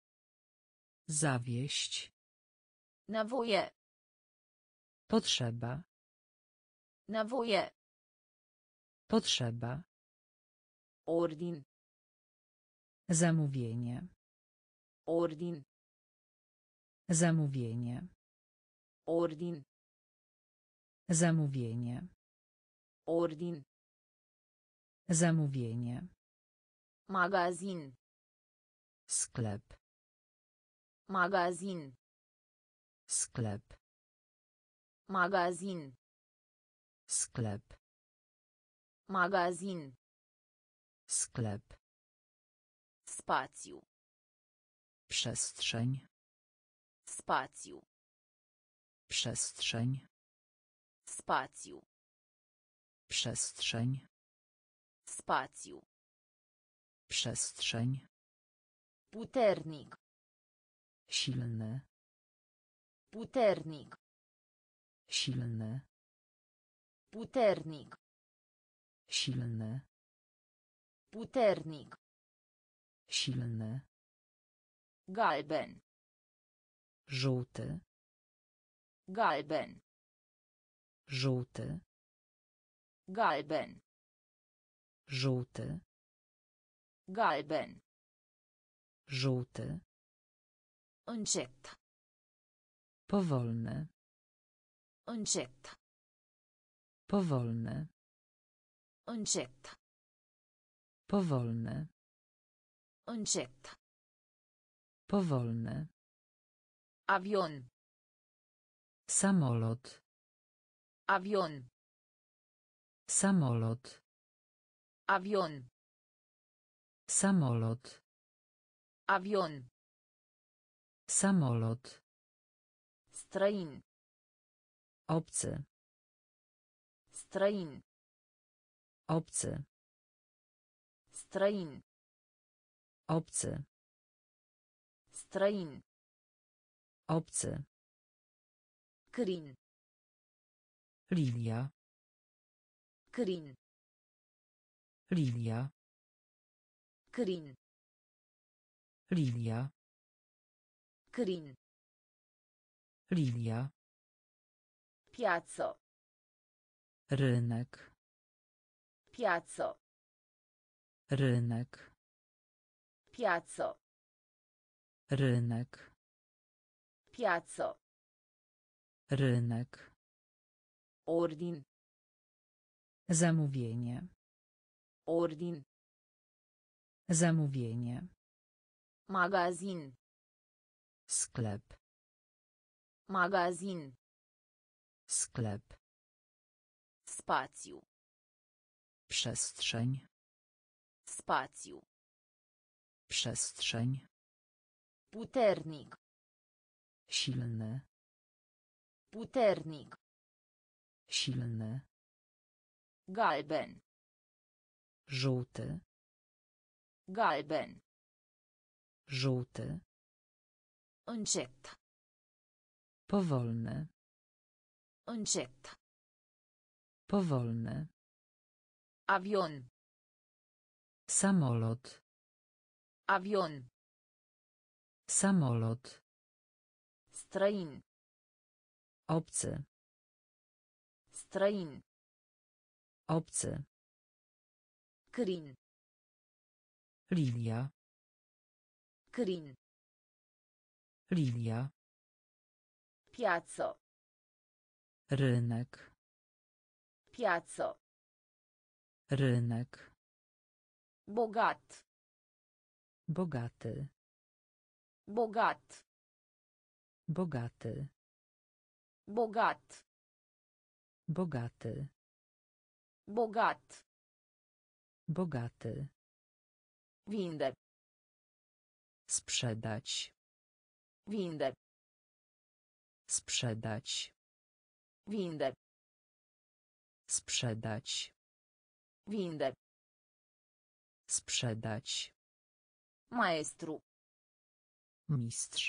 Zawieść. Nevoie. Potrzeba. Nevoie. Potrzeba. Ordin. Zamówienie. Ordin. Zamówienie. Ordin. Zamówienie. Ordin. Zamówienie. Magazin. Sklep. Magazin. Sklep. Magazin. Sklep. Magazin. Sklep. Spațiu. Przestrzeń. Spațiu. Przestrzeń. Spațiu. Przestrzeń. Spațiu. Przestrzeń. Puternic. Silny. Puternic. Silny. Puternic. Silny. Puternic. Silny. Galben. Żółty. Galben. Żółty. Galben. Żółty. Galben. Żółty. Încet. Powolny. Încet. Powolny. Încet. Powolny. Încet. Powolny. Avion. Samolot. Avion. Samolot. Avion. Samolot. Avion. Samolot. Străin. Obcy. Străin. Obcy. Străin. Obcy. Străin. Obcy. Crin. Lilia. Crin. Lilia. Crin. Lilia. Crin. Lilia. Piazzo. Rynek. Piazzo. Rynek. Piazzo. Rynek. Piazzo. Rynek. Ordin. Zamówienie. Ordin. Zamówienie. Magazin. Sklep. Magazin. Sklep. Spațiu. Przestrzeń. Spațiu. Przestrzeń. Puternic. Silny. Puternic. Silny. Galben. Żółty. Galben. Żółty. Încet. Powolny. Încet. Powolny. Avion. Samolot. Avion. Samolot. Străin. Obcy. Străin. Obcy. Crin. Lilia. Crin. Lilia. Piazzo. Rynek. Piazzo. Rynek. Bogat. Bogaty. Bogat. Bogaty. Bogat. Bogaty. Bogat. Bogaty. Vinde. Sprzedać. Vinde. Sprzedać. Vinde. Sprzedać. Vinde. Sprzedać. Maestru. Mistrz.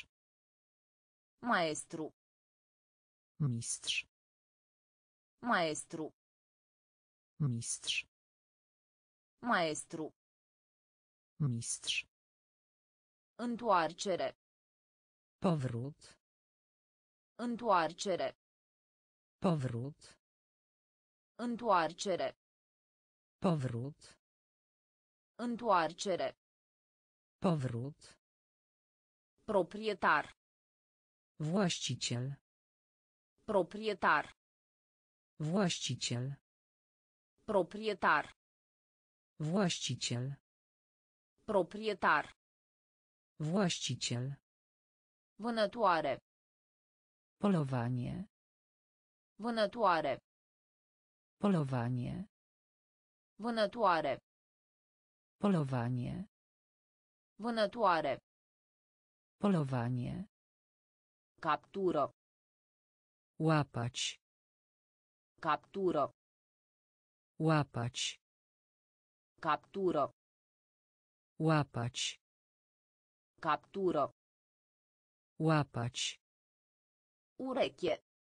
Maestru. Mistrz. Maestru. Mistrz. Maestru. Mistrz. Întoarcere. Powrót. Întoarcere. Powrót. Întoarcere. Powrót. Întoarcere. Powrót. Proprietar. Właściciel. Proprietar. Właściciel. Proprietar. Właściciel. Proprietar. Właściciel. Vânătoare. Polowanie. Vânătoare. Polowanie. Vânătoare. Polowanie. Vânătoare. Polowanie. Captură. Łapać. Captură. Łapać. Captură. Łapać. Captură. Łapać. Ureche.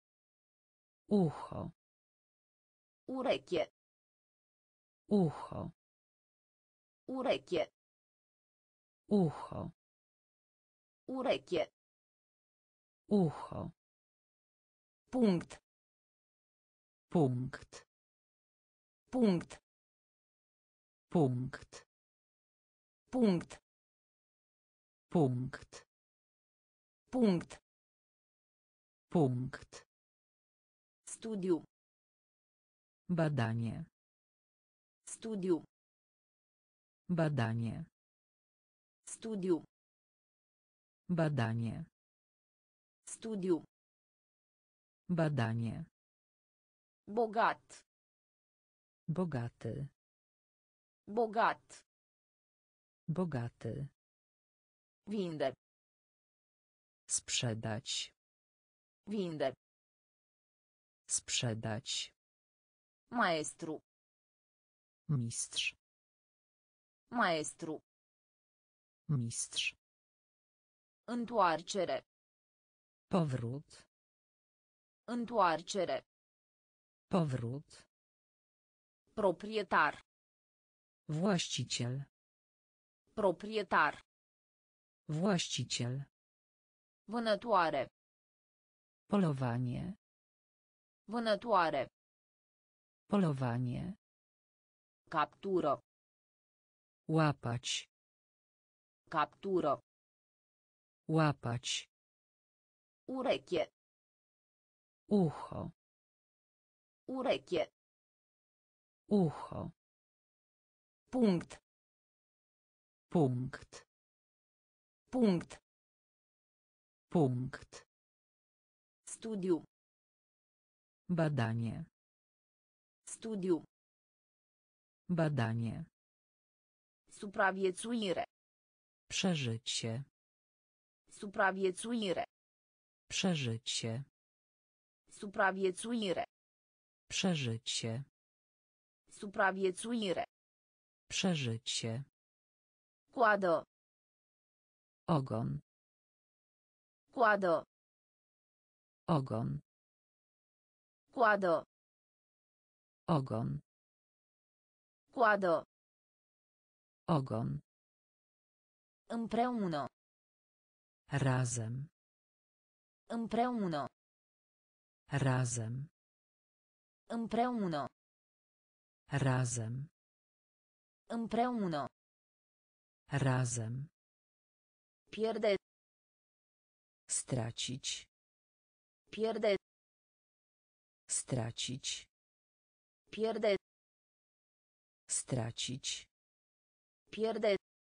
Ucho. Ureche. Ucho. Urechie. Ucho. Urechie. Ucho. Punct. Punkt. Punct. Punkt. Punct. Punkt. Punct. Punkt. Studiu. Badanie. Studiu. Badanie. Studiu. Badanie. Studiu. Badanie. Bogat. Bogaty. Bogat. Bogaty. Vinde. Sprzedać. Vinde. Sprzedać. Maestru. Mistrz. Maestru. Mistrz. Întoarcere. Powrót. Întoarcere. Powrót. Proprietar. Właściciel. Proprietar. Właściciel. Vânătoare. Polowanie. Vânătoare. Polowanie. Captură. Łapać. Captură. Łapać. Urechie. Ucho. Urechie. Ucho. Punct. Punkt. Punct. Punkt. Studiu. Badanie. Studiu. Badanie. Supraviețuire. Przeżycie. Supraviețuire. Przeżycie. Supraviețuire. Przeżycie. Supraviețuire. Przeżycie. Coadă. Ogon. Coadă. Ogon. Coadă. Ogon. Coadă. Ogon. Împreună. Razem. Împreună. Razem. Împreună. Razem. Împreună. Razem. Pierde. Stracić. Pierde. Stracić. Pierde. Stracić. Pierde.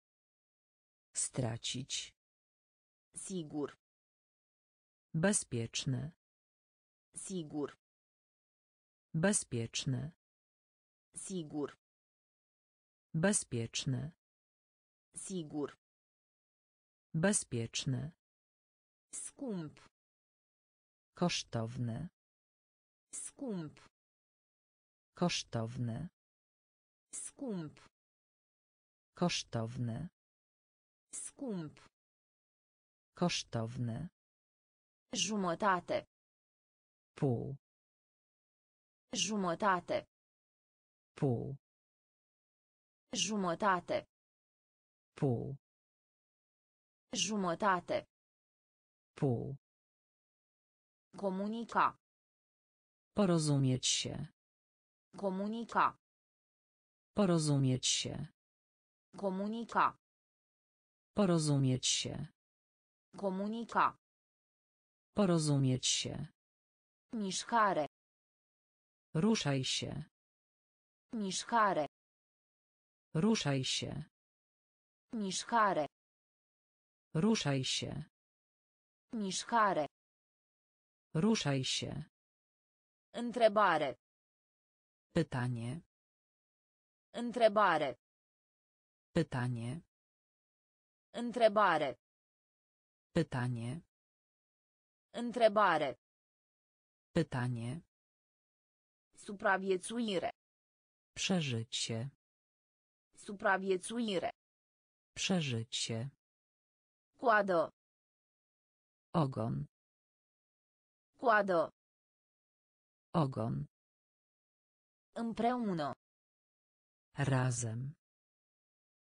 Stracić. Sigur. Bezpieczny. Sigur. Bezpieczny. Sigur. Bezpieczny. Sigur. Bezpieczny. Scump. Kosztowny. Scump. Kosztowny. Scump. Kosztowny. Scump. Kosztowny. Jumătate. Pół. Jumătate. Pół. Jumătate. Pół. Jumătate. Pół. Comunica. Porozumieć się. Comunica. Porozumieć się. Comunica. Porozumieć się. Comunica. Porozumieć się. Mișcare. Ruszaj się. Mișcare. Ruszaj się. Mișcare. Ruszaj się. Mișcare. Ruszaj się. Întrebare. Pytanie. Întrebare. Pytanie. Întrebare. Pytanie. Întrebare. Pytanie. Supraviețuire. Przeżycie. Supraviețuire. Przeżycie. Coadă. Ogon. Coadă. Ogon. Împreună. Razem.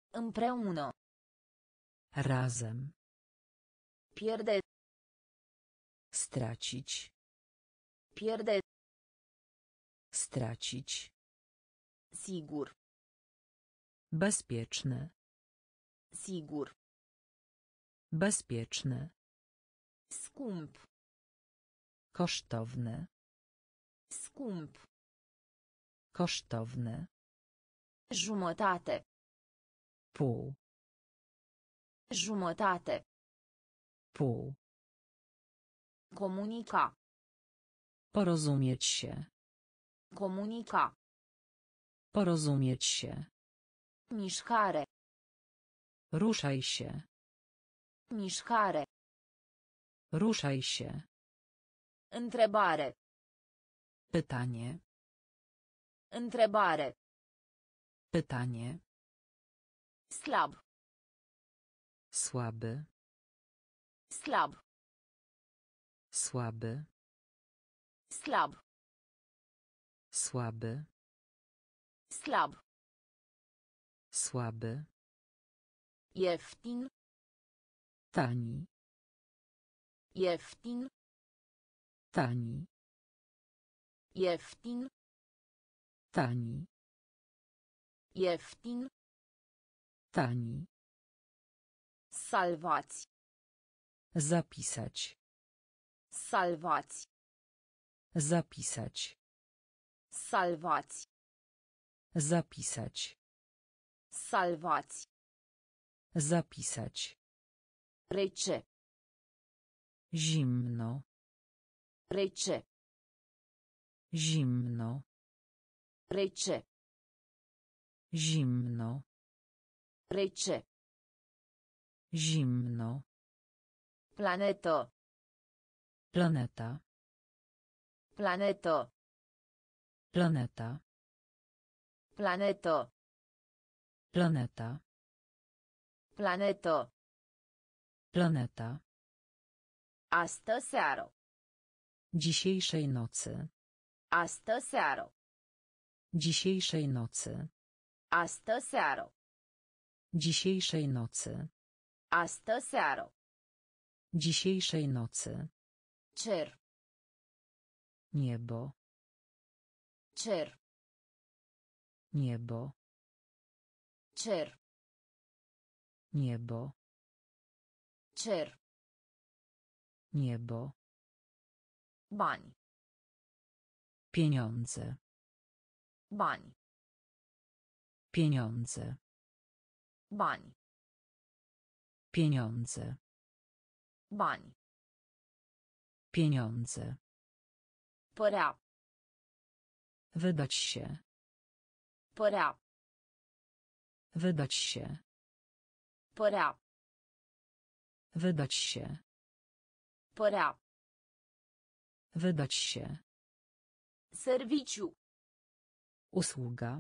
Împreună. Razem. Pierde. Stracić. Pierde. Stracić. Sigur. Bezpieczny. Sigur. Bezpieczny. Scump. Kosztowny. Scump. Kosztowny. Jumătate. Pół. Jumătate. Pół. Comunica. Porozumieć się. Comunica. Porozumieć się. Mișcare. Ruszaj się. Mișcare. Ruszaj się. Întrebare. Pytanie. Întrebare. Pytanie. Slab. Słaby. Slab. Słaby. Slab. Słaby. Slab. Słaby. Ieftin. Tani. Ieftin. Tani. Ieftin. Tani. Ieftin. Tani. Salvați. Zapisać. Salvați. Zapisać. Salvați. Zapisać. Salvați. Zapisać. Rece. Zimno. Rece. Zimno. Rece. Zimno. Rece. Zimno. Planetă. Planeta. Planetă. Planeta. Planetă. Planeta. Planetă. Planeta. Astă seară. Dzisiejszej nocy. Astă seară. Dzisiejszej nocy. Astă seară. Dzisiejszej nocy. Astă seară. Dzisiejszej nocy. Cer. Niebo. Cer. Niebo. Cer. Niebo. Cer. Niebo. Bani. Pieniądze. Bani. Pieniądze. Bani. Pieniądze. Bani. Pieniądze. Părea. Wydać się. Părea. Wydać się. Părea. Wydać się. Părea. Wydać się. Serviciu. Usługa.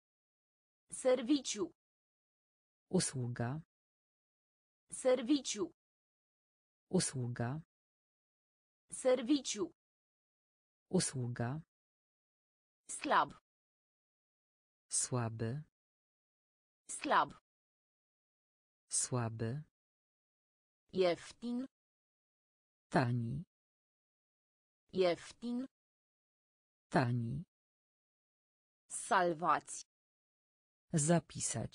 Serviciu. Usługa. Serviciu. Usługa. Serviciu. Usługa. Slab. Słaby. Slab. Słaby. Ieftin. Tani. Ieftin. Tani. Salvați. Zapisać.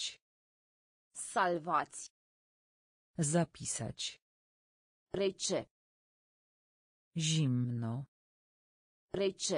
Salvați. Zapisać. Rece. Zimno. Rece.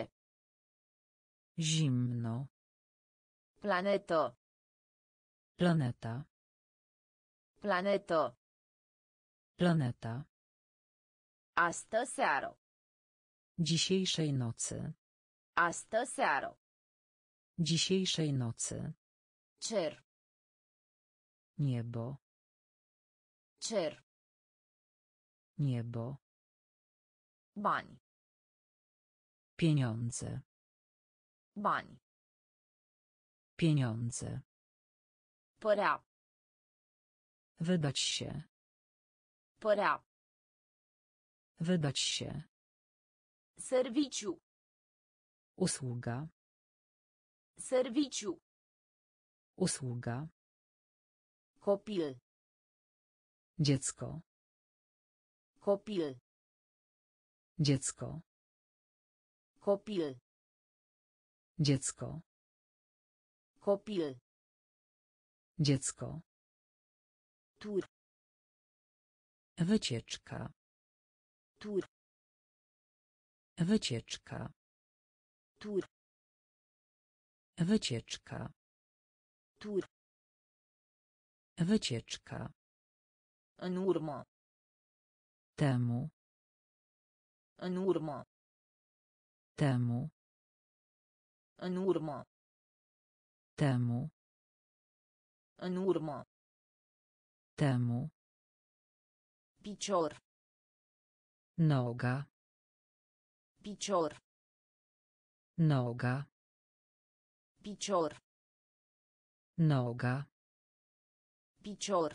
Zimno. Planetă. Planeta. Planetă. Planeta. Astă seară. Dzisiejszej nocy. Astă seară. Dzisiejszej nocy. Cer. Niebo. Cer. Niebo. Bani. Pieniądze. Bani. Pieniądze. Părea. Wydać się. Părea. Wydać się. Serviciu. Usługa. Serviciu. Usługa. Copil. Dziecko. Copil. Dziecko. Copil. Dziecko. Copil. Dziecko. Tur. Wycieczka. Tur. Wycieczka. Tur. Wycieczka. Tur. Wycieczka. În urmă. Temu. În urmă. Temu. În urmă. Temu. În urmă. Temu. Picior. Noga. Picior. Noga. Picior. Noga. Picior.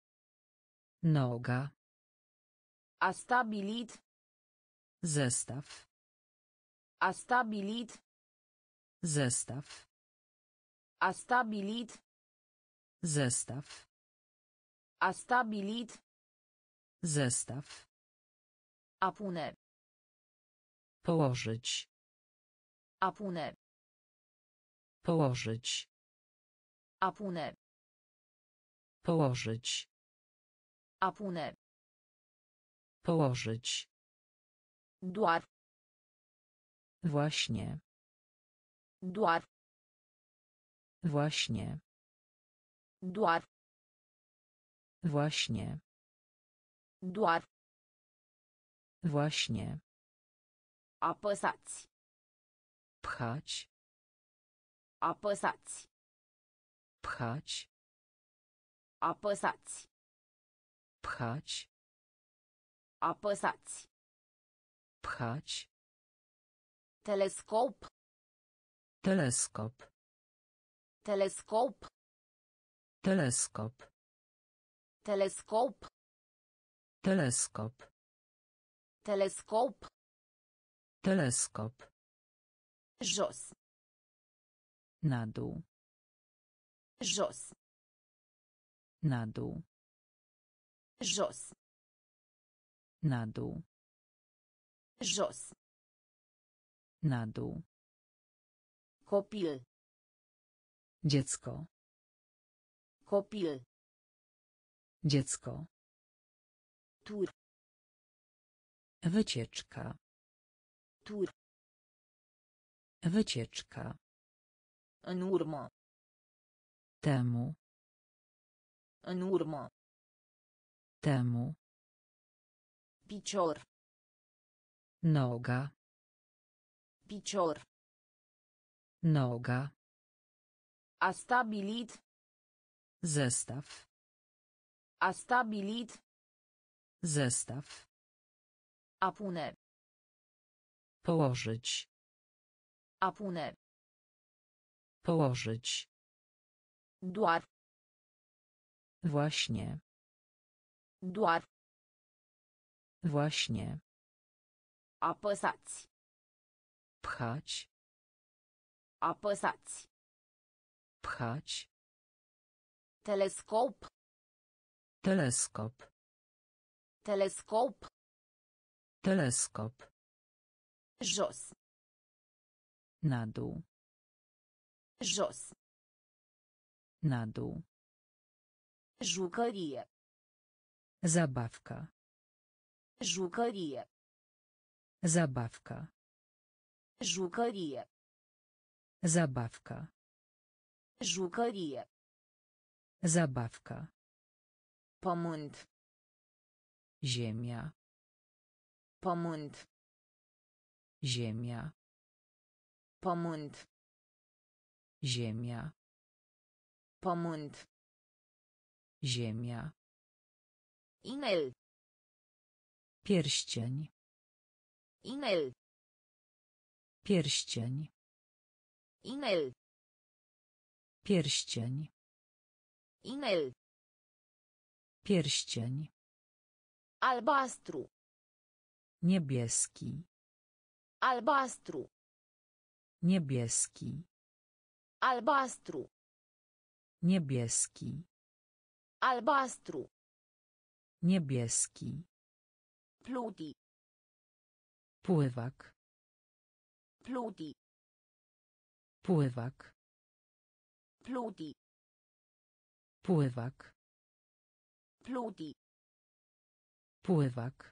Noga. A stabilit. Zestaw. A stabilit. Zestaw. A stabilit. Zestaw. A stabilit. Zestaw. A pune. Położyć. A pune. Położyć. A pune. Położyć. A pune. Położyć. Doar. Właśnie. Doar. Właśnie. Doar. Właśnie. Doar. Właśnie. Apăsați. Pchać. Apăsați. Pchać. Apăsați. Pchać. Apăsați. Pchać. Telescop. Teleskop. Telescop. Teleskop. Telescop. Teleskop. Telescop. Teleskop. Jos. Na dół. Jos. Na dół. Jos. Na dół. Jos. Na dół. Copil. Dziecko. Copil. Dziecko. Tur. Wycieczka. Tur. Wycieczka. În urmă. Temu. În urmă. Temu. Picior. Noga. Picior. Noga. A stabilit. Zestaw. A stabilit. Zestaw. A pune. Położyć. A pune. Położyć. Doar. Właśnie. Doar. Właśnie. Apăsați. Pchać. Apăsați. Pchać. Telescop. Teleskop. Telescop. Teleskop. Jos. Na dół. Jos. Na dół. Jucărie. Zabawka. Jucărie. Zabawka. Jucărie. Zabawka. Jucărie. Zabawka. Pământ. Ziemia. Pământ. Ziemia. Pământ. Ziemia. Pământ. Ziemia. Inel. Pierścień. Inel. Pierścień. Inel. Pierścień. Inel. Pierścień. Albastru. Niebieski. Albastru. Niebieski. Albastru. Niebieski. Albastru. Niebieski. Pluti. Pływak. Pluti. Pływak. Pluti. Pływak. Pluti. Pływak.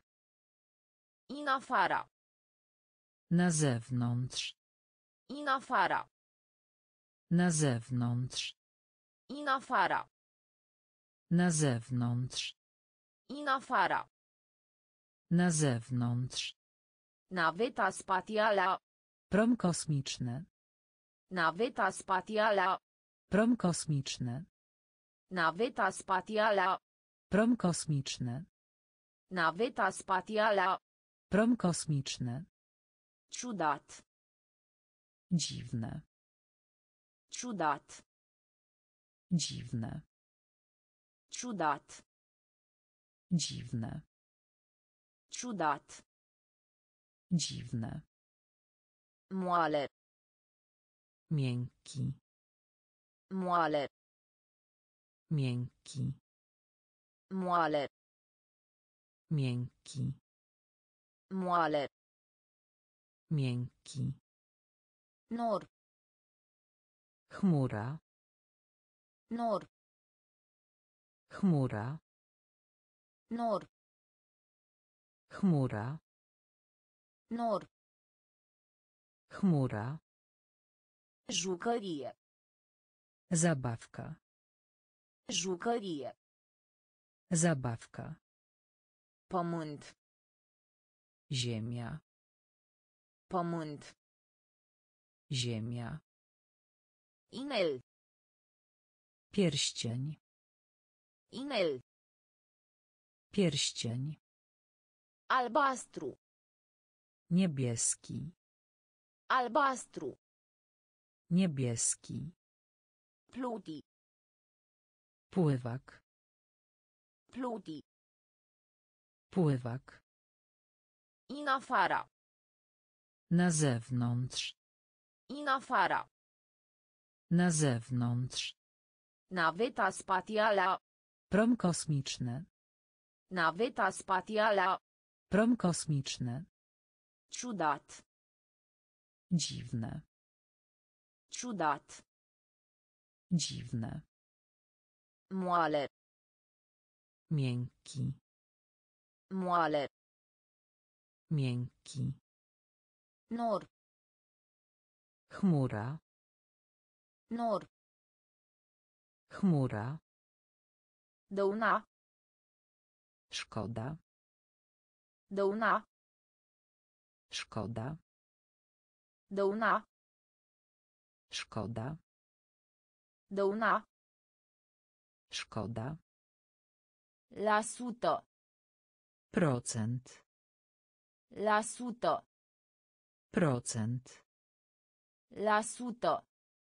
In afara. Na zewnątrz. In afara. Na zewnątrz. In afara. Na zewnątrz. In afara. Na zewnątrz. Naveta spatială. Prom kosmiczny. Naveta spatială. Prom kosmiczny. Naveta spatială. Prom kosmiczny. Naveta spatială. Prom kosmiczny. Ciudat. Dziwne. Ciudat. Dziwne. Ciudat. Dziwne. Ciudat. Dziwne. Moale. Miękki. Moale. Miękki. Moale. Miękki. Moale. Miękki. Nor. Chmura. Nor. Chmura. Nor. Chmura. Nor. Chmura. Jucărie. Zabawka. Jucărie. Zabawka. Pământ. Ziemia. Pământ. Ziemia. Inel. Pierścień. Inel. Pierścień. Albastru. Niebieski. Albastru. Niebieski. Pluti. Pływak. Pluti. Pływak. In afara. Na zewnątrz. In afara. Na zewnątrz. Naveta spatială. Prom kosmiczny. Naveta spatială. Prom kosmiczny. Ciudat. Dziwne. Ciudat. Dziwne. Moale. Miękki. Moale. Miękki. Nor. Chmura. Nor. Chmura. Dăuna. Szkoda. Dăuna. Szkoda. Dăuna. Szkoda. Dăuna. Szkoda. La sută. Procent. La sută. Procent. La sută.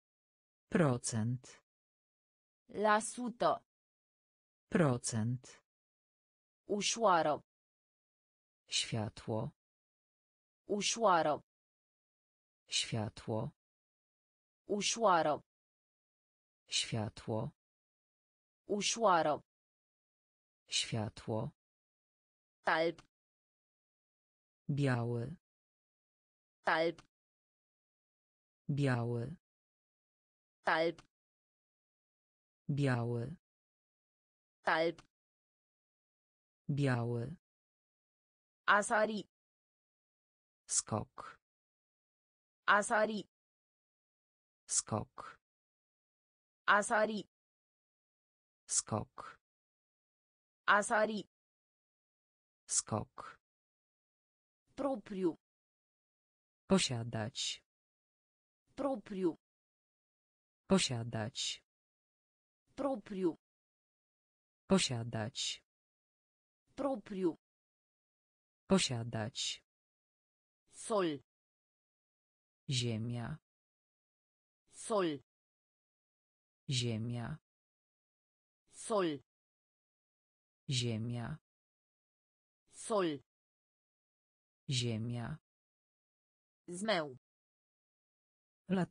Procent. La sută. Procent. Ușoară. Światło. Ușoară. Światło. Ușoară. Światło. Ușoară. Światło. Alb. Biały. Alb. Biały. Alb. Biały. Alb. Biały. A sări. Skok. A sări. Skok. A sări. Skok. A sări. Skok. Propriu. Posiadać. Propriu. Posiadać. Propriu. Posiadać. Propriu. Posiadać. Sol. Ziemia. Sol. Ziemia. Sol. Ziemia. Sol. Ziemia. Zmeu.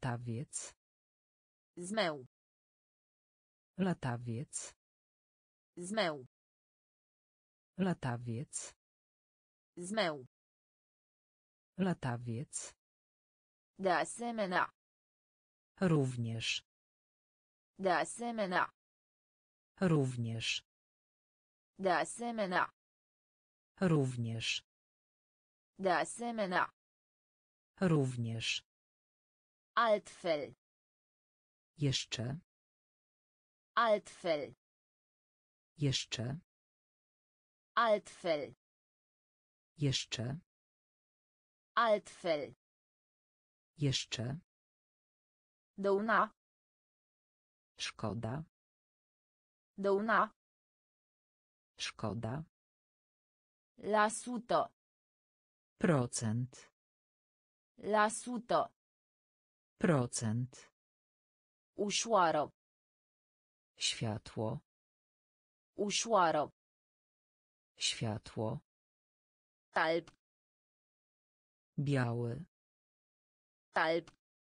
Latawiec. Zmeu. Latawiec. Zmeu. Latawiec. Zmeu. Latawiec. De asemenea. Również. De asemenea. Również. De asemenea. Również. De asemenea. Również. Altfel. Jeszcze. Altfel. Jeszcze. Altfel. Jeszcze. Altfel. Jeszcze. Dăuna. Szkoda. Dăuna. Szkoda. La sută. Procent. La sută. Procent. Ușoară. Światło. Ușoară. Światło. Alb. Biały. Alb.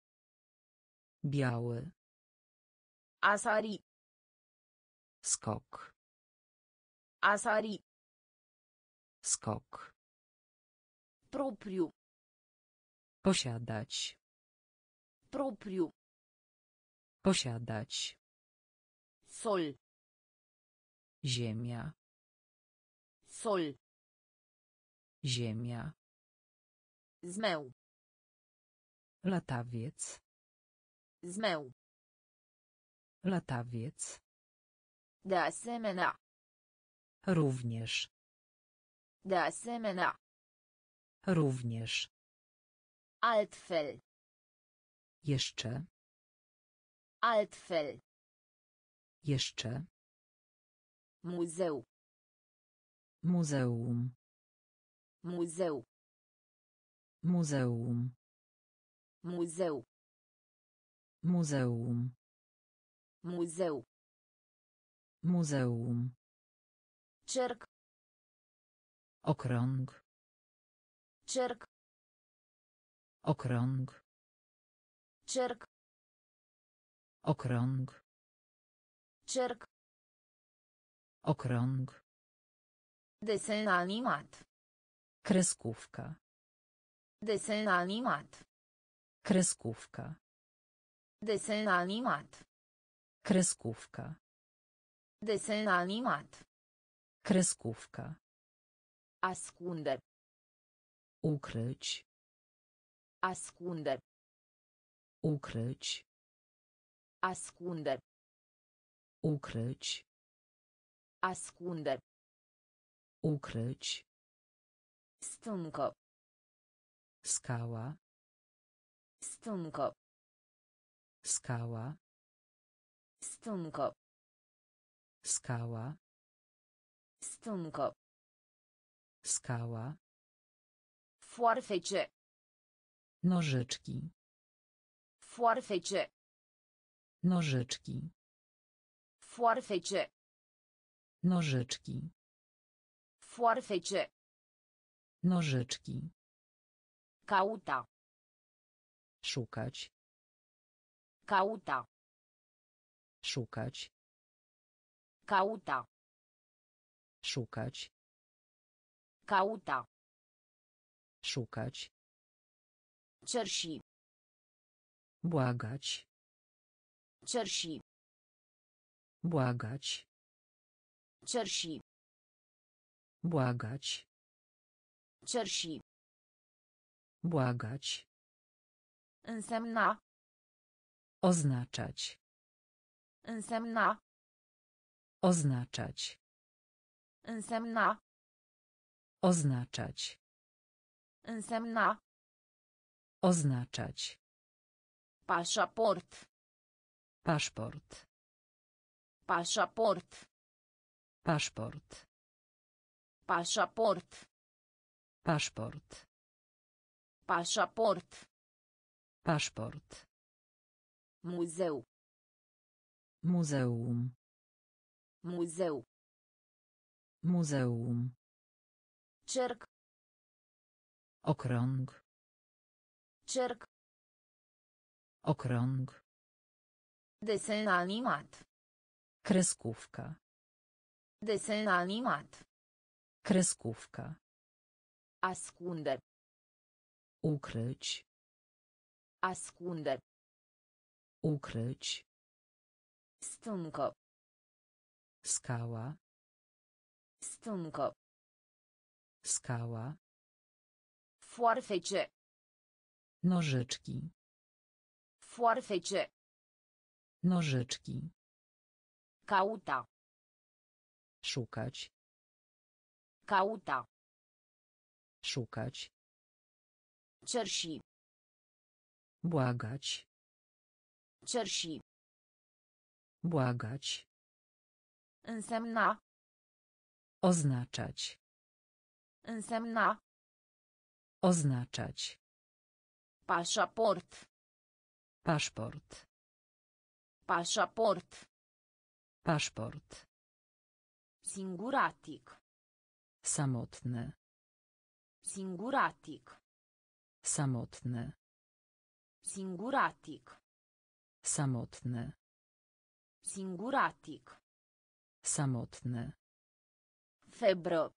Biały. A sări. Skok. A sări. Skok. Propriu. Posiadać. Propriu. Posiadać. Sol. Ziemia. Sol. Ziemia. Zmeu. Latawiec. Zmeu. Latawiec. De asemenea. Również. De asemenea. Również. Altfel. Jeszcze. Altfel. Jeszcze. Muzeu. Muzeum. Muzeu. Muzeum. Muzeu. Muzeum. Muzeu. Muzeum. Cerc. Okrąg. Cerc. Okrąg. Cerc. Okrąg. Cerc. Okrąg. Desen animat. Kreskówka. Desen animat. Kreskówka. Desen animat. Kreskówka. Desen animat. Kreskówka. Ascunde. Ukryć. Ascunde. Ukryć. Ascunde. Ukryć. Ascunde. Ukryć. Stâncă. Skała. Stâncă. Skała. Stâncă. Skała. Stâncă. Skała. Foarfece. Nożyczki. Foarfece. Nożyczki. Foarfece. Nożyczki. Foarfece. Nożyczki. Cauta. Szukać. Cauta. Szukać. Cauta. Szukać. Cauta. Szukać. Cerși. Błagać. Cerși. Błagać. Cerși. Błagać. Cerși. Błagać. Însemna. Oznaczać. Însemna. Oznaczać. Însemna. Oznaczać. Însemna. Oznaczać. Pașaport. Paszport. Pașaport. Paszport. Pașaport. Paszport. Pașaport. Paszport. Muzeu. Muzeum. Muzeu. Muzeum. Cerc. Okrąg. Cerc. Okrąg. Desen animat. Kreskówka. Desen animat. Kreskówka. Ascunde. Ukryć. Ascunde. Ukryć. Stâncă. Skała. Stâncă. Skała. Foarfece. Nożyczki. Foarfece. Nożyczki. Cauta. Szukać. Cauta. Szukać. Cerși. Błagać. Cerși. Błagać. Însemna. Oznaczać. Însemna. Oznaczać. Pașaport. Paszport. Pașaport. Paszport. Singuratic. Samotny. Singuratic. Samotny. Singuratic. Samotny. Singuratic. Samotny. Febră.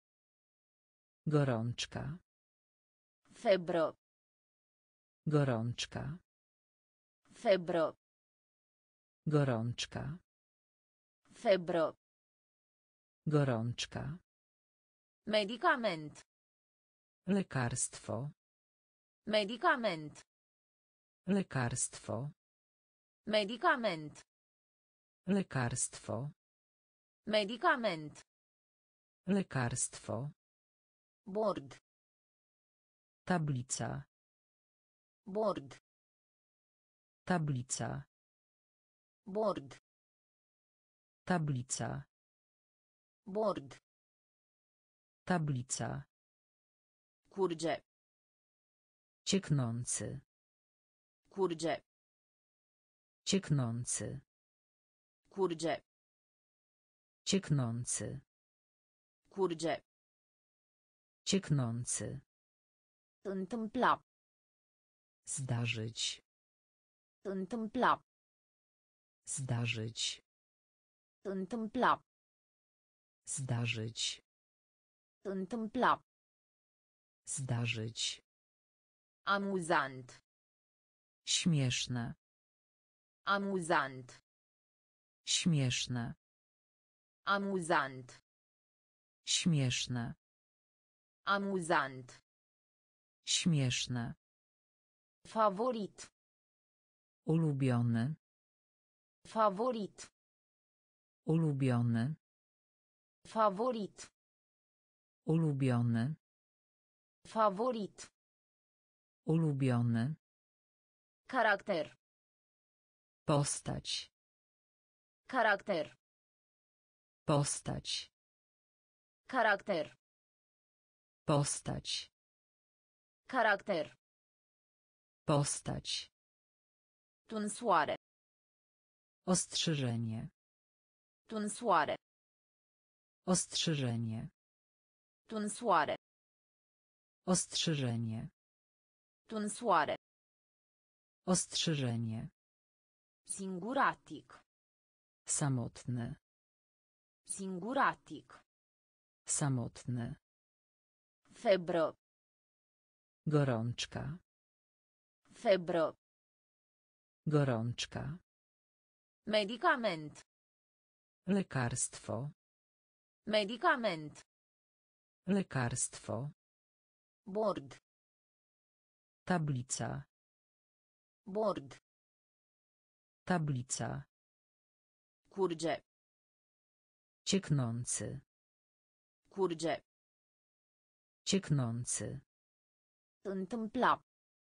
Gorączka. Febră. Gorączka. Febră. Gorączka. Febră. Gorączka. Medicament. Lekarstwo. Medicament. Lekarstwo. Medicament. Lekarstwo. Medicament. Lekarstwo. Bord. Tablica. Bord. Tablica. Bord. Tablica. Bord. Tablica. Curge. Cieknący. Curge. Cieknący. Curge. Cieknący. Curge. Cieknący. Întâmpla. Zdarzyć. Întâmpla. Zdarzyć. Întâmpla. Zdarzyć. Întâmpla. Zdarzyć. Amuzant. Śmieszne. Amuzant. Śmieszne. Amuzant. Śmieszne. Amuzant. Śmieszne. Favorit. Ulubiony. Favorit. Ulubiony. Favorit. Ulubiony. Favorit. Ulubiony. Charakter. Postać. Charakter. Postać. Charakter. Postać. Charakter. Postać. Tunsoare. Ostrzeżenie. Tunsoare. Ostrzeżenie. Tunsoare. Ostrzeżenie. Tunsoare. Ostrzeżenie. Singuratic. Samotny. Singuratic. Samotny. Febră. Gorączka. Febră. Gorączka. Medicament. Lekarstwo. Medicament. Lekarstwo. Bord. Tablica. Bord. Tablica. Curge. Cieknący. Curge. Cieknący. Întâmpla.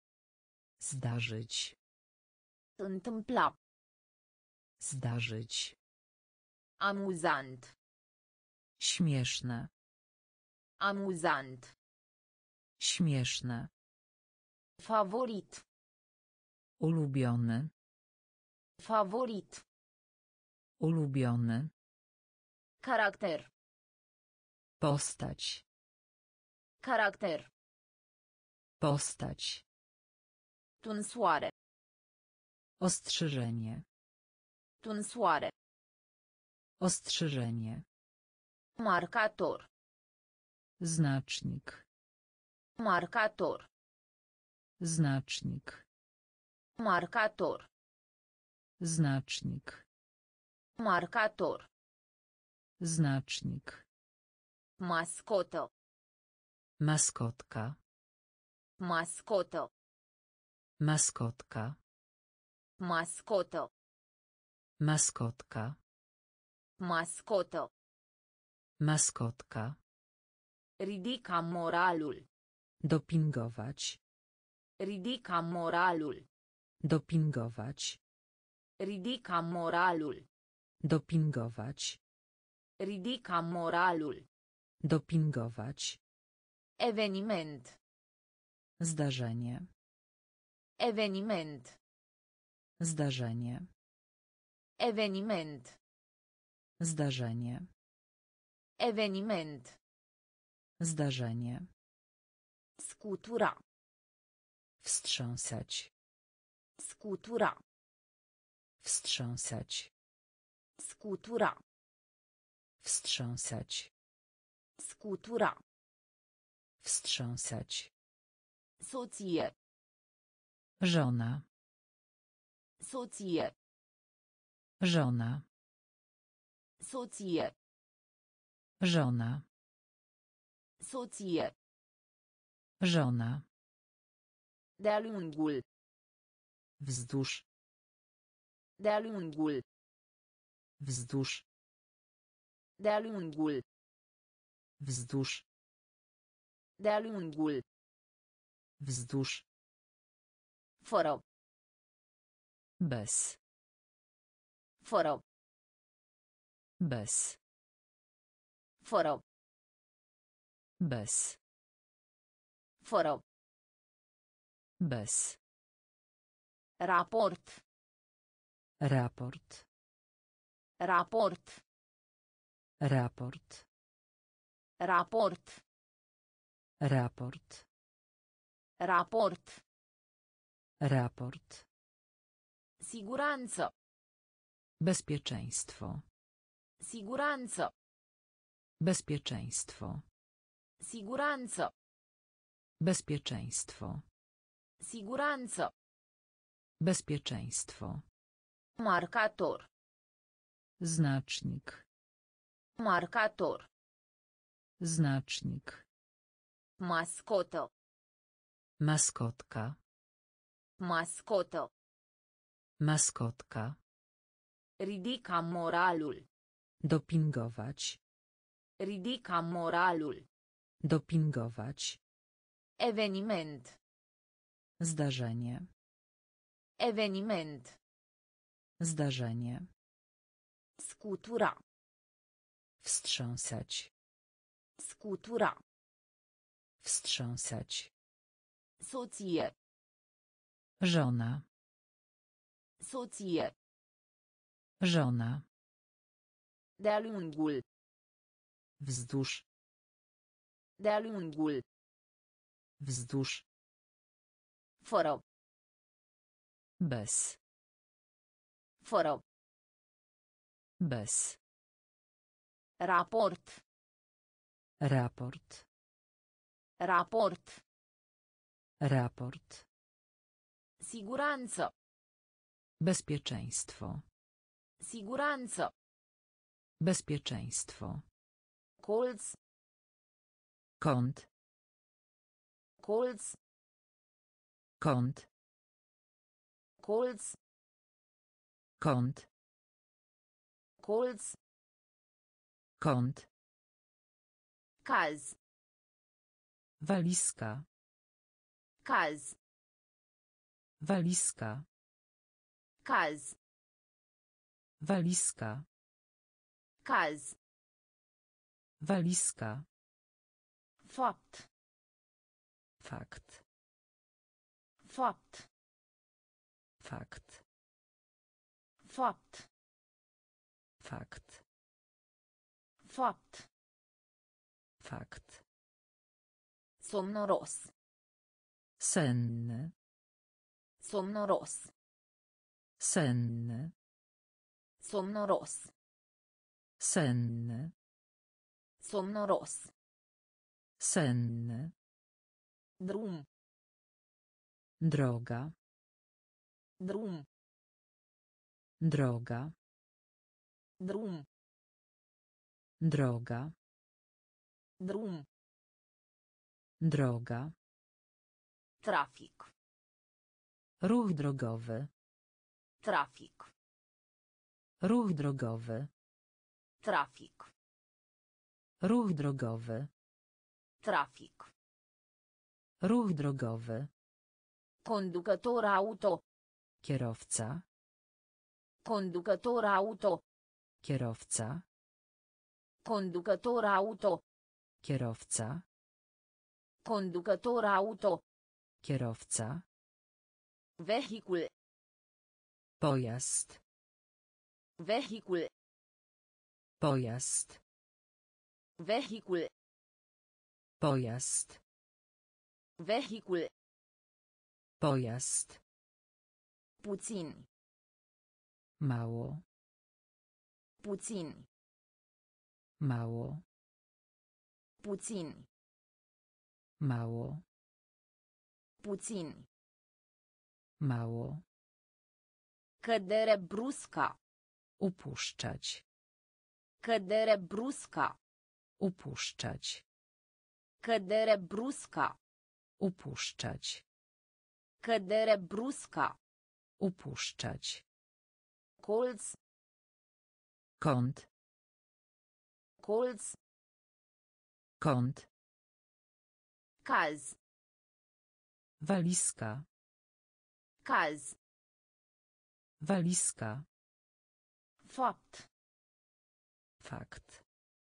Zdarzyć. Întâmpla. Zdarzyć. Amuzant. Śmieszne. Amuzant. Śmieszne. Favorit. Ulubiony. Favorit. Ulubiony. Charakter. Postać. Charakter. Postać. Tunsoare. Ostrzeżenie. Tunsoare. Ostrzeżenie. Marcator. Znacznik. Marcator. Znacznik. Marcator. Znacznik. Marcator. Znacznik. Mascoto. Maskotka. Mascoto. Maskotka. Mascoto. Maskotka. Mascoto. Maskotka. Ridica moralul. Dopingować. Ridica moralul. Dopingować. Ridica moralul. Dopingować. Ridica moralul. Dopingować. Eveniment. Zdarzenie. Eveniment. Zdarzenie. Eveniment. Zdarzenie. Eveniment. Zdarzenie. Scutura. Wstrząsać. Scutura. Wstrząsać. Scutura. Wstrząsać. Scutura. Wstrząsać. Soție. Żona. Soție. Żona. Soție. Żona. Soție. Żona. De-a lungul. Wzdłuż. De-a lungul. Wzdłuż. De-a lungul. Wzdłuż. De-a lungul. Wzdłuż. Fără. Bez. Fără. Bez. Fără. Bez. Fără. Bez. Raport. Raport. Raport. Raport. Raport. Raport. Raport. Raport. Siguranță. Bezpieczeństwo. Siguranță. Bezpieczeństwo. Siguranță. Bezpieczeństwo. Siguranță. Bezpieczeństwo. Marcator. Znacznik. Marcator. Znacznik. Mascoto. Maskotka. Mascoto. Maskotka. Ridica moralul. Dopingować. Ridica moralul. Dopingować. Eveniment. Zdarzenie. Eveniment. Zdarzenie. Scutura. Wstrząsać. Scutura. Wstrząsać. Soție. Żona. Soție. Żona. De-a lungul. Wzdłuż. De-a lungul. Wzdłuż. Fără. Bez. Fără. Bez. Raport. Raport. Raport. Raport. Siguranță. Bezpieczeństwo. Siguranță. Bezpieczeństwo. Colț. Kąt. Colț. Kąt. Colț. Kąt. Colț. Kąt. Caz. Walizka. Caz. Walizka. Caz. Walizka. Caz. Walizka. Fapt. Fakt. Fapt. Fakt. Fapt. Fakt. Fapt. Fakt. Somnoros. Senny. Somnoros. Senny. Somnoros. Senny. Somnoros. Senny. Drum. Droga. Drum. Droga. Drum. Droga. Drum. Droga. Trafik. Ruch drogowy. Trafik. Ruch drogowy. Trafik. Ruch drogowy. Trafik. Ruch drogowy. Conducător auto. Kierowca. Conducător auto. Kierowca. Conducător auto. Kierowca. Conducător auto. Kierowca. Vehicul. Pojazd. Vehicul. Pojazd. Vehicul. Pojazd. Vehicul. Pojazd. Puțin. Mało. Puțin. Mało. Puțin. Mało. Puțin. Mało. Cădere brusca. Upuszczać. Cădere brusca. Upuszczać. Cădere brusca. Upuszczać. Cădere brusca. Upuszczać. Colț. Kąt. Colț. Kąt. Caz. Walizka. Caz. Walizka. Fapt. Fakt.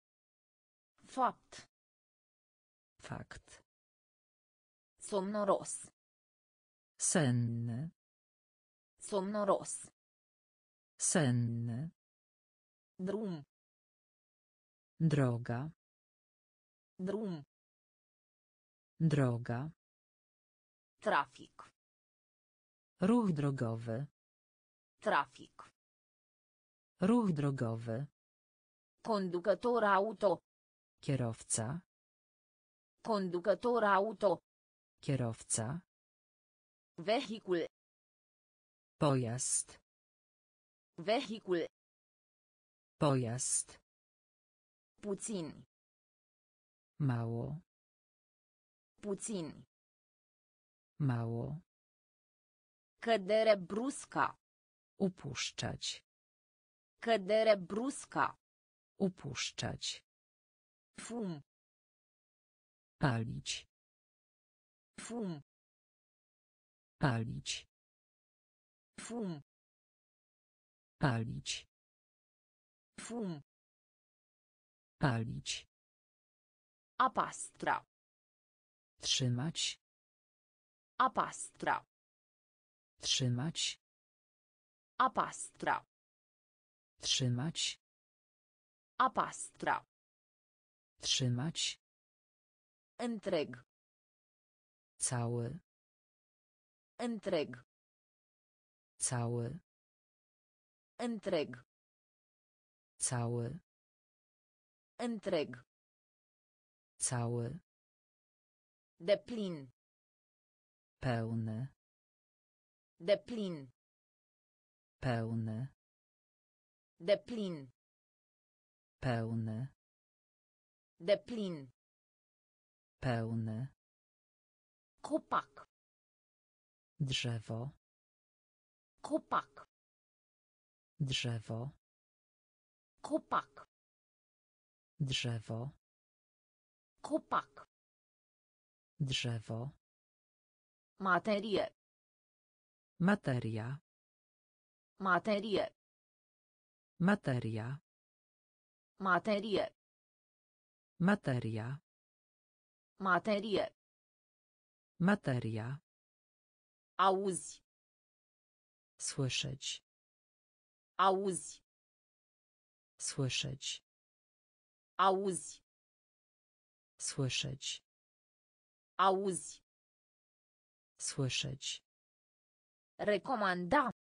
Fapt. Fakt. Somnoros. Senny. Somnoros. Senny. Drum. Droga. Drum. Droga. Trafik. Ruch drogowy. Trafik. Ruch drogowy. Conducător auto. Kierowca. Conducător auto. Kierowca. Vehicul. Pojazd. Vehicul. Pojazd. Puțin. Mało. Puțin. Mało. Cădere brusca. Upuszczać. Cădere brusca. Upuszczać. Fum. Palić. Fum. Palić. Fum. Palić. Fum. Palić. A pastra. Trzymać. A pastra. Trzymać. A pastra. Trzymać. A pastra. Trzymać. Întreg. Cały. Întreg. Cały. Întreg. Cały. Întreg. Cały. Deplin. Pełny. Deplin. Pełny. Deplin. Pełny. Deplin. Pełny. Copac. Drzewo. Copac. Drzewo. Copac. Drzewo. Copac. Drzewo. Materie. Materia. Materie. Materia. Materie. Materia. Materie. Materia. Auzi. Słyszeć. Auzi. Słyszeć. Auzi. Słyszeć. Auzi. Słyszeć. Recomanda.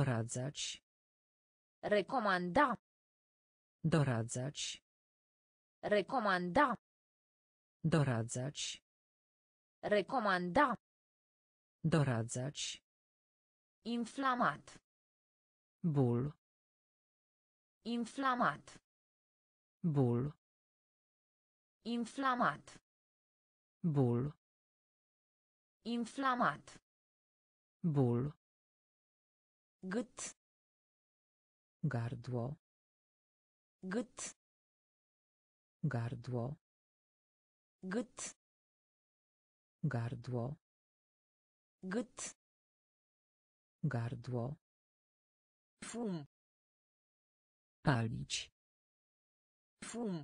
Doradzać. Recomanda. Doradzać. Recomanda. Doradzać. Recomanda. Doradzać. Inflamat. Ból. Inflamat. Ból. Inflamat. Ból. Inflamat. Ból. Gât. Gardło. Gât. Gardło. Gât. Gardło. Gât. Gardło. Fum. Palić. Fum.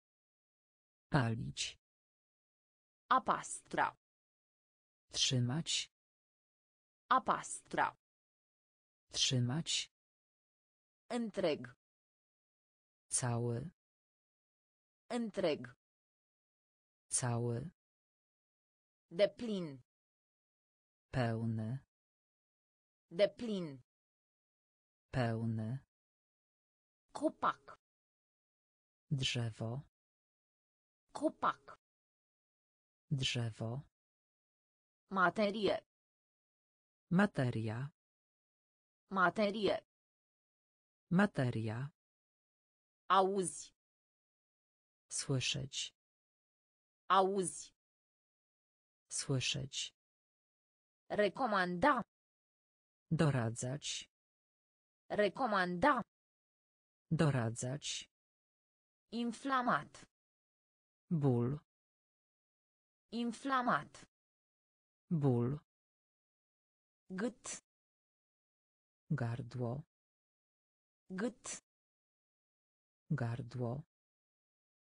Palić. A pastra. Trzymać. A pastra. Trzymać. Întreg. Cały. Întreg. Cały. Deplin. Pełny. Deplin. Pełny. Copac. Drzewo. Copac. Drzewo. Materie. Materia. Materie. Materia. Auzi. Słyszeć. Auzi. Słyszeć. Recomanda. Doradzać. Recomanda. Doradzać. Inflamat. Ból. Inflamat. Ból. Gât. Gardło. Gât. Gardło.